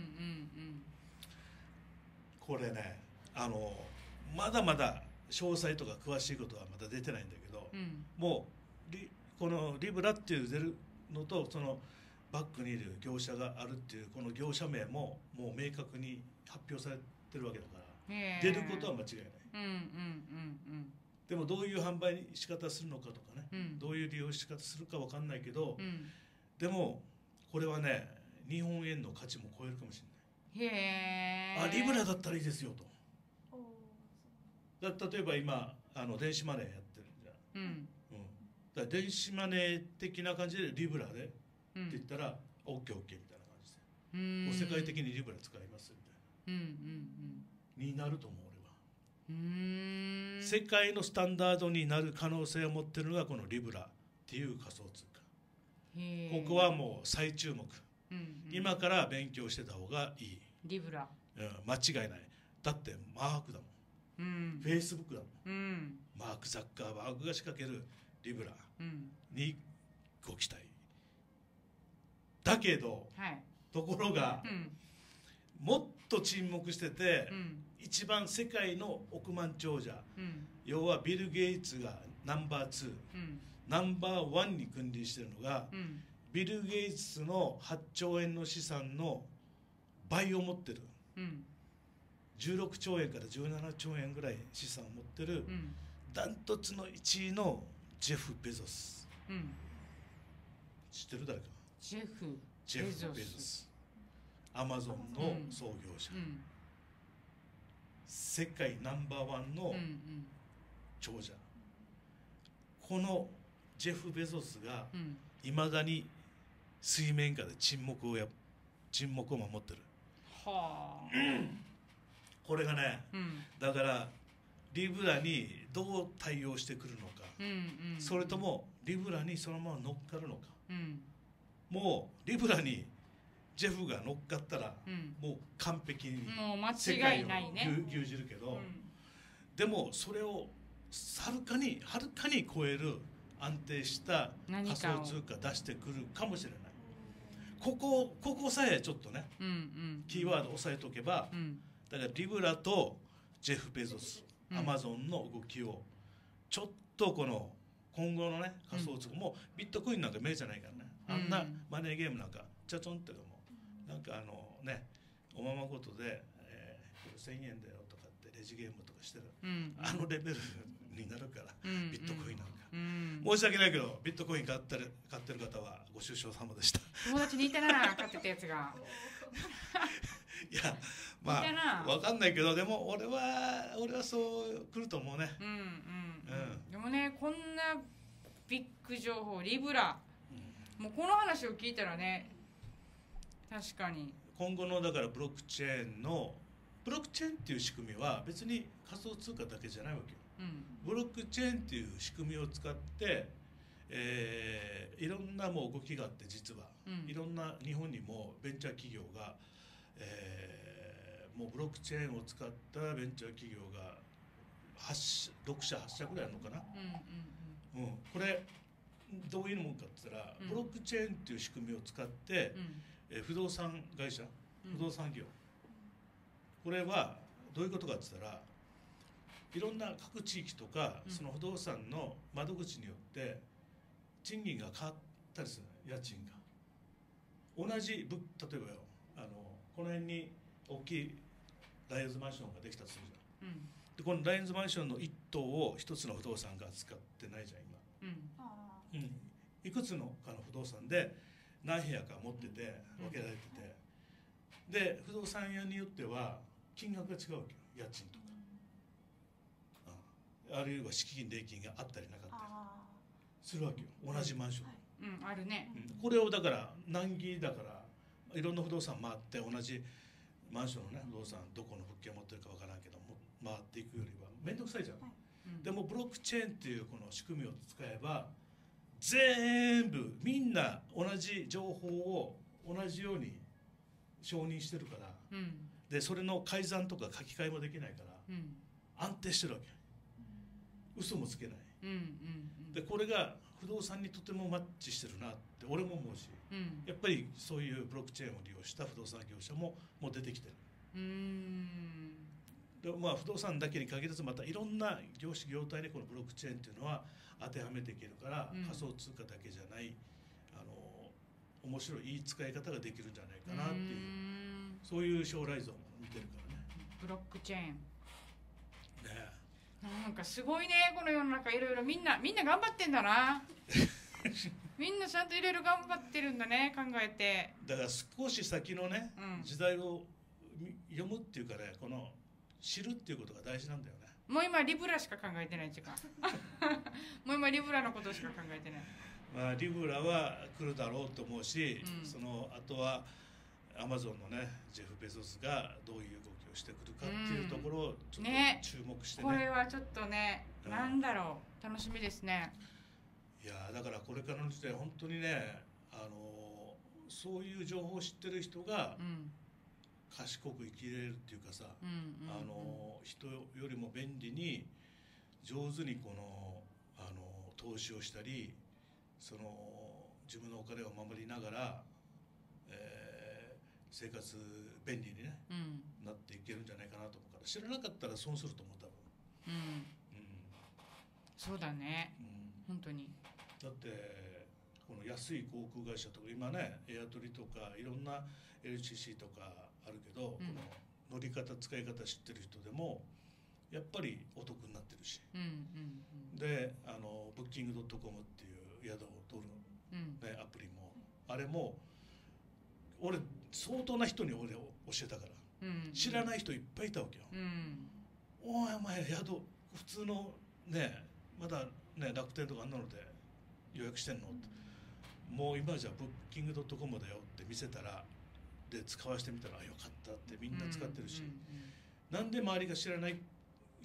これねあのまだまだ詳細とか詳しいことはまだ出てないんだけど、 うんうんもうリこのリブラっていう出るのとそのバックにいる業者があるっていうこの業者名ももう明確に発表されてるわけだからへー出ることは間違いない。 うんうんうんでもどういう販売に仕方するのかとかね、 うんどういう利用し方するかわかんないけど、 うんでもこれはね日本円の価値も超えるかもしれへえない。あリブラだったらいいですよと。 おーだ例えば今あの電子マネーやってるじゃん、 うんうん、だから電子マネー的な感じでリブラでってうん言ったら オーケーオーケー みたいな感じで、 うーんもう世界的にリブラ使いますみたいうんうんなになると思う俺は、 うんうーん世界のスタンダードになる可能性を持ってるのがこのリブラっていう仮想通貨。 へーここはもう再注目、 うんうん今から勉強してた方がいい、 リブラうん、間違いない。だってマークだもん、 うんフェイスブックだもん、 うんマーク・ザッカーバーグが仕掛けるリブラうんにご期待だけどはいところがうんもっと沈黙してて、 うん一番世界の億万長者、 うん要はビル・ゲイツがナンバーツー、 うんナンバーワンに君臨してるのが、 うんビル・ゲイツのはっちょうえんの資産の倍を持ってる、 うんじゅうろくちょうえんからじゅうななちょうえんぐらい資産を持ってる、 うんダントツのいちいのジェフ・ベゾス。 うん知ってる誰か？ ジェフジェフ・ベゾス。アマゾンの創業者、 うん世界ナンバーワンのうんうん長者、このジェフ・ベゾスがうんいまだに水面下で沈黙をや沈黙を守ってる。 はあこれがねうんだからリブラにどう対応してくるのか、 うんうん、 それともリブラにそのまま乗っかるのか、 うん、 もうリブラにジェフが乗っかったら、 うん、 もう完璧にもう間世界を違いないね牛耳るけど、 うん、 でもそれをはるかにはるかに超える安定した仮想通貨出してくるかもしれない。ここここさえちょっとね、 うんうん、 キーワード押さえとけば、 うん、 だからリブラとジェフ・ベゾス、 うんアマゾンの動きをちょっとこの今後のね仮想通貨、うん、もうビットコインなんか目じゃないからね、あんなマネーゲームなんかちゃちょんってでもなんかあのねおままごとで、えー、これせんえんだよとかってレジゲームとかしてる、 うん、 あのレベルになるから、うん、ビットコインなんか、うん、申し訳ないけどビットコイン買ってる買ってる方はご愁傷様でした。 友達にいたな買ってたやつがいやまあ分かんないけど、でも俺は俺はそう来ると思うね。 うんうん、うん、でもねこんなビッグ情報リブラ、うん、もうこの話を聞いたらね確かに今後のだからブロックチェーンのブロックチェーンっていう仕組みは別に仮想通貨だけじゃないわけよ、うん、ブロックチェーンっていう仕組みを使って、えー、いろんなもう動きがあって実は、うん、いろんな日本にもベンチャー企業が、えー、もうブロックチェーンを使ったベンチャー企業がろく社はち社ぐらいあるのかな、うんうんうんうん、これどういうもんかって言ったら、うん、ブロックチェーンっていう仕組みを使って、うんえー、不動産会社不動産業、うん、これはどういうことかって言ったらいろんな各地域とか、うん、その不動産の窓口によって賃金が変わったりする、家賃が同じぶ例えばよあのこの辺に大きいライオンズマンションができたとするじゃん、うん、でこのライオンズマンションの一棟を一つの不動産が扱ってないじゃん今、うんうん、いくつのかの不動産で何部屋か持ってて分けられてて、うん、で不動産屋によっては金額が違うわけよ、家賃とか、うん、あるいは敷金礼金があったりなかったりするわけよ、同じマンション、 うん、あるね、 うん、これをだから難儀だからいろんな不動産回って同じマンションのね不動産どこの物件持ってるかわからんけども回っていくよりは面倒くさいじゃん、はいうん、でもブロックチェーンっていうこの仕組みを使えば全部みんな同じ情報を同じように承認してるから、うん、でそれの改ざんとか書き換えもできないから、うん、安定してるわけ、うん、嘘もつけない、うんうんうん、でこれが不動産にとてもマッチしてるなって俺も思うし、うん、やっぱりそういうブロックチェーンを利用した不動産業者ももう出てきてる。うーんでまあ不動産だけに限らずまたいろんな業種業態でこのブロックチェーンっていうのは当てはめていけるから、うん、仮想通貨だけじゃないあの面白いいい使い方ができるんじゃないかなっていう、うそういう将来像も見てるからね。 ブロックチェーンねなんかすごいねこの世の中いろいろみんなみんな頑張ってんだなみんなちゃんといろいろ頑張ってるんだね考えて。 だから少し先のね、うん、時代を読むっていうかねこの知るっていうことが大事なんだよね。 もう今リブラしか考えてない時間もう今リブラのことしか考えてない。 まあリブラは来るだろうと思うし、うん、そのあとはアマゾンのねジェフ・ベゾスがどういう動きをしてくるかっていうところをちょっと注目してね、 うんね、これはちょっとね、うん、なんだろう楽しみですね。 いやだからこれからの時代本当にねあのそういう情報を知ってる人が、うん賢く生きれるっていうかさ、うんうんうん、あの人よりも便利に上手にこのあの投資をしたりその自分のお金を守りながら、えー、生活便利に、ねうん、なっていけるんじゃないかなと思うから知らなかったら損すると思う多分、うんうん、 そうだね、うん、本当にだってこの安い航空会社とか今ねエアトリとかいろんな エルシーシー とかあるけど、うん、この乗り方使い方知ってる人でもやっぱりお得になってるし、うんうんうん、であのブッキングドットコムっていう宿を取る、うんね、アプリもあれも俺相当な人に俺教えたから、うんうん、知らない人いっぱいいたわけよ、うん、おいお前宿普通のねまだね楽天とかあんなので予約してんのって、うん、もう今じゃブッキングドットコムだよって見せたらで使わせてみたらよかったってみんな使ってるし、うんうんうん、なんで周りが知らない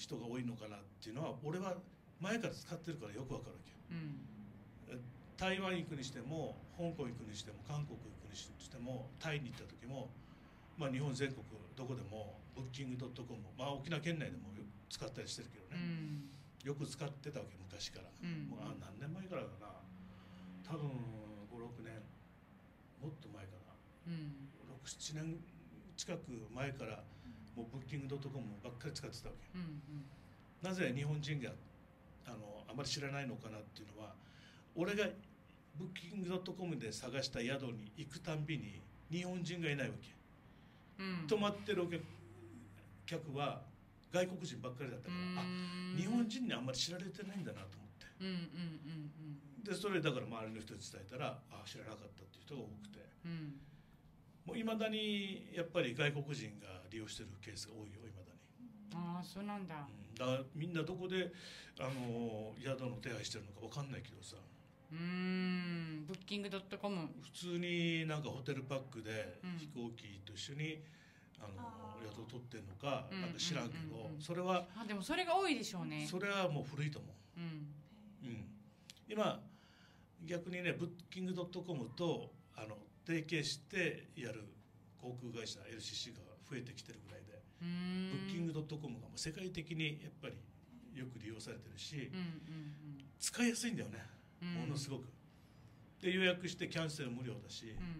人が多いのかなっていうのは俺は前から使ってるからよくわかるわけ、うん、台湾行くにしても香港行くにしても韓国行くにしてもタイに行った時も、まあ、日本全国どこでもブッキングドットコム、まあ、沖縄県内でも使ったりしてるけどね、うん、よく使ってたわけ昔から、うん、もうあ何年前からかな多分ごろくねんもっと前かな、うん、ろくななねん近く前からもうブッキングドットコムばっかり使ってたわけ、うんうん、なぜ日本人があのあまり知らないのかなっていうのは俺がブッキングドットコムで探した宿に行くたんびに日本人がいないわけ、うん、泊まってるお客は外国人ばっかりだったからあ日本人にあんまり知られてないんだなと思って、うんうんうんうん、でそれだから周りの人に伝えたらあ知らなかったっていう人が多くて、うん、もういまだにやっぱり外国人が利用してるケースが多いよいまだに。 ああそうなんだ、 うん、だからみんなどこであの宿の手配してるのか分かんないけどさうーんブッキングドットコム普通になんかホテルパックで飛行機と一緒に、うん、あの宿を取ってるのかなんか知らんけど、うんうんうんうん、それはあでもそれが多いでしょうね。 それはもう古いと思う、うんうん、今逆にねブッキングドットコムとあの提携してやる航空会社 エルシーシー が増えてきてるぐらいでブッキングドットコムがもう世界的にやっぱりよく利用されてるし、うんうんうん、使いやすいんだよね、うん、ものすごくで予約してキャンセル無料だし、うんうん、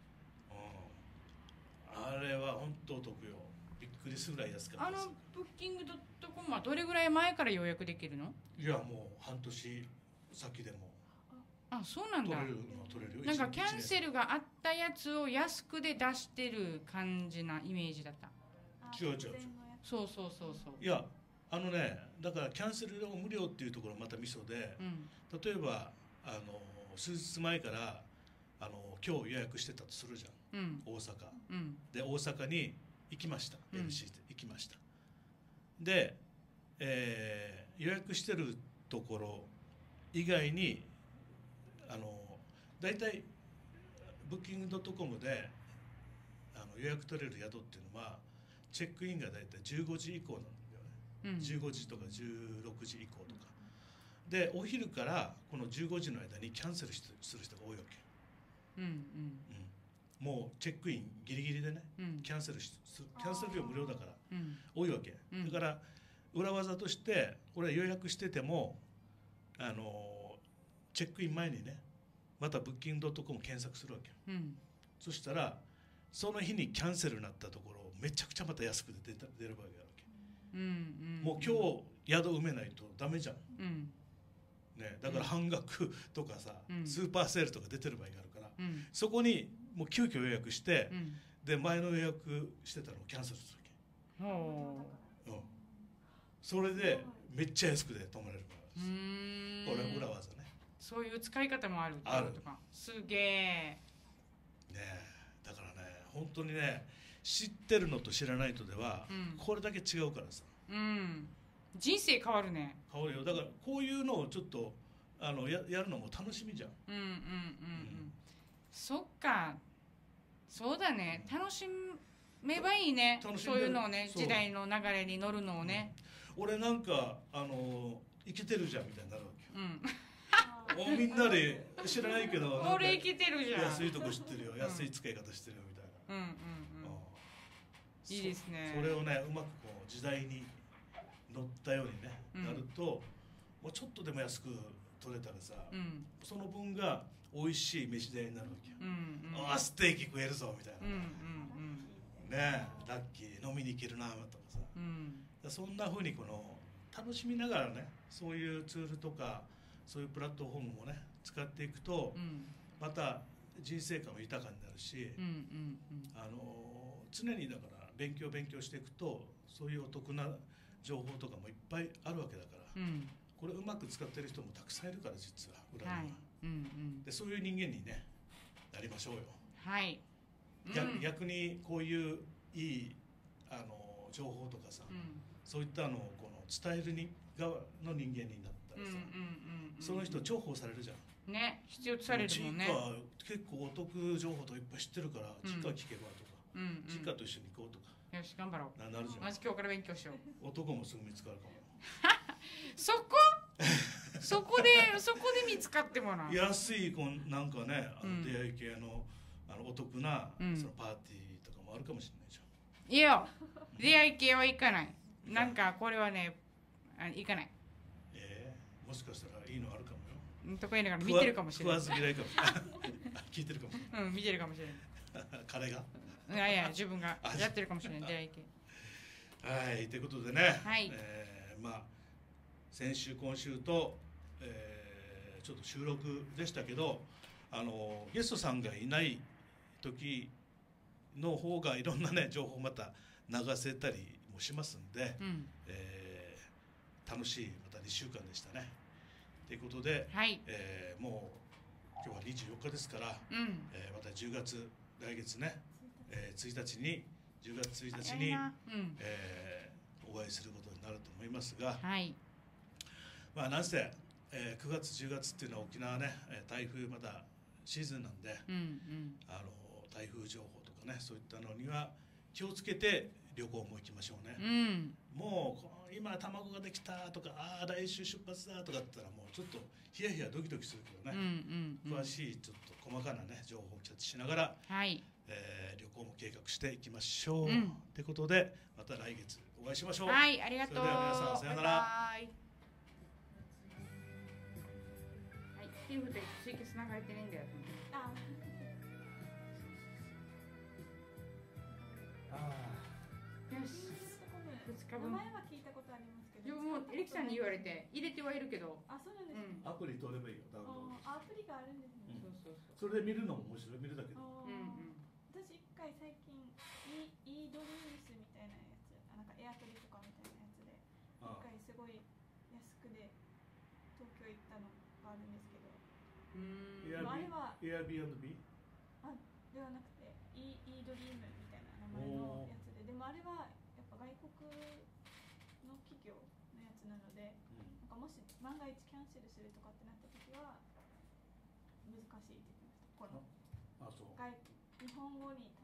あれは本当得よびっくりするぐらい安かったです。 あのブッキングドットコムはどれぐらい前から予約できるの？ いやもう半年先でもあそうなんだ。 取れるの取れるよ。 なんかキャンセルがあったやつを安くで出してる感じなイメージだった。 違う違う違うそうそうそうそういやあのねだからキャンセル料無料っていうところまたミソで、うん、例えばあの数日前からあの今日予約してたとするじゃん、うん、大阪、うん、で大阪に行きました、うん、エルシー で行きましたで、えー、予約してるところ以外にあのだいたいブッキングドットコムであの予約取れる宿っていうのはチェックインがだいたいじゅうごじ以降なんだよね、うん、じゅうごじとかじゅうろくじ以降とかでお昼からこのじゅうごじの間にキャンセルする人が多いわけ、うんうんうん、もうチェックインギリギリでね、うん、キャンセルすキャンセル料無料だから、うん、多いわけ、うん、だから裏技として俺は予約しててもあのチェックイン前にねまたブッキングドットコム検索するわけ、うん、そしたらその日にキャンセルになったところめちゃくちゃまた安く出た出る場合があるわけ、うんうん、もう今日宿埋めないとダメじゃん、うんね、だから半額とかさ、うん、スーパーセールとか出てる場合があるから、うん、そこにもう急遽予約して、うん、で前の予約してたのをキャンセルするわけ、うん、それでめっちゃ安くで泊まれるからですこれ裏技ねそういう使い方もあるってことかすげえねえだからね本当にね知ってるのと知らないとでは、うん、これだけ違うからさ、うん、 人生変わるね変わるよだからこういうのをちょっとあの や, やるのも楽しみじゃんうんうんうんうん、うん、 そっかそうだね楽しめばいいねそういうのをね時代の流れに乗るのをね、 うん、俺なんかあの生きてるじゃんみたいになるわけよ、うん、もうみんなで知らないけど俺生きてるじゃん安いとこ知ってるよ、うん、安い使い方してるよみたいな、うんうんうんいいですねそ, それをねうまくこう時代に乗ったようにね、うん、なるともうちょっとでも安く取れたらさ、うん、その分が美味しい飯代になるわけよ、うんうん、あステーキ食えるぞみたいな、うんうんうん、ねえラッキー飲みに行けるなとかさ、うん、そんな風にこの楽しみながらねそういうツールとかそういうプラットフォームもね使っていくと、うん、また人生観も豊かになるし、うんうんうん、あの常にだから勉強勉強していくとそういうお得な情報とかもいっぱいあるわけだから、うん、これうまく使ってる人もたくさんいるから実は裏には、はいうんうん、でそういう人間にねなりましょうよ、 はいうん、逆, 逆にこういういいあの情報とかさ、うん、そういったのをこの伝えるに側の人間になったらさ、うんうんうんうん、その人重宝されるじゃんね必要とされるもんね実家結構お得情報とかいっぱい知ってるから、うん、実家聞けばとか、うんうん、実家と一緒に行こうとかよし頑張ろう。 ななるじゃん。 まず今日から勉強しよう。 男もすぐ見つかるかも。 そこそこでそこで見つかってもな。 安いこんなんかね、あうんの出会い系のあのお得な、 うんそのパーティーとかもあるかもしれないじゃん。 いや出会い系は行かない。なんかこれはねあ行かない。 ええ、もしかしたらいいのあるかもよ。 とか言いながら見てるかもしれない。 食わず嫌いかもしれない。聞いてるかもしれうん見てるかもしれない。彼が。 ない。いやいや自分がやってるかもしれない出会い系。 はいということでね、 はいえーまあ先週今週と、えーちょっと収録でしたけど、あのゲストさんがいない時の方がいろんなね情報また流せたりもしますんで、 うんえー楽しいまたにしゅうかんでしたね。ということで、 はいえーもう今日はにじゅうよっかですから、 うんえーまたじゅうがつ来月ね、えーついたちにじゅうがつついたちに、 早いなうんえーお会いすることになると思いますが、 はいまあなんせ、えーくがつじゅうがつっていうのは沖縄ねえー台風まだシーズンなんで、 うんうんあの台風情報とかねそういったのには気をつけて旅行も行きましょうね。 うんもうこの今卵ができたとかああ来週出発だとかだったらもうちょっとヒヤヒヤドキドキするけどうんね、 うんうん詳しいちょっと細かなね情報をキャッチしながら、 はいえー旅行も計画していきましょう。と、 うんいうことでまた来月お会いしましょう。 はいありがとう。 それでは皆さんさようなら。 バイバイはいっていうことでツイキャス流れてねえんだよ。 ああよしふつかぶん。 名前は聞いたことありますけど。 自分もエレキさんに言われて入れてはいるけど。 あ、そうなんうですね。 んアプリ取ればいいよダウンロード。 あ、アプリがあるんですね。 そうそうそう。 それで見るのも面白い見るだけで。 あーうんうん私一回最近イイードリームスみたいなやつ、あなんかエアトリとかみたいなやつで一あ回すごい安くで東京行ったのがあるんですけど、 うーんエアビあれはエアビーアンドビー。 ではなくてイイードリームみたいな名前のやつで、でもあれはやっぱ外国の企業のやつなので、なんかもし万が一キャンセルするとかってなった時は難しいって言ってました。このあそう。 外日本語に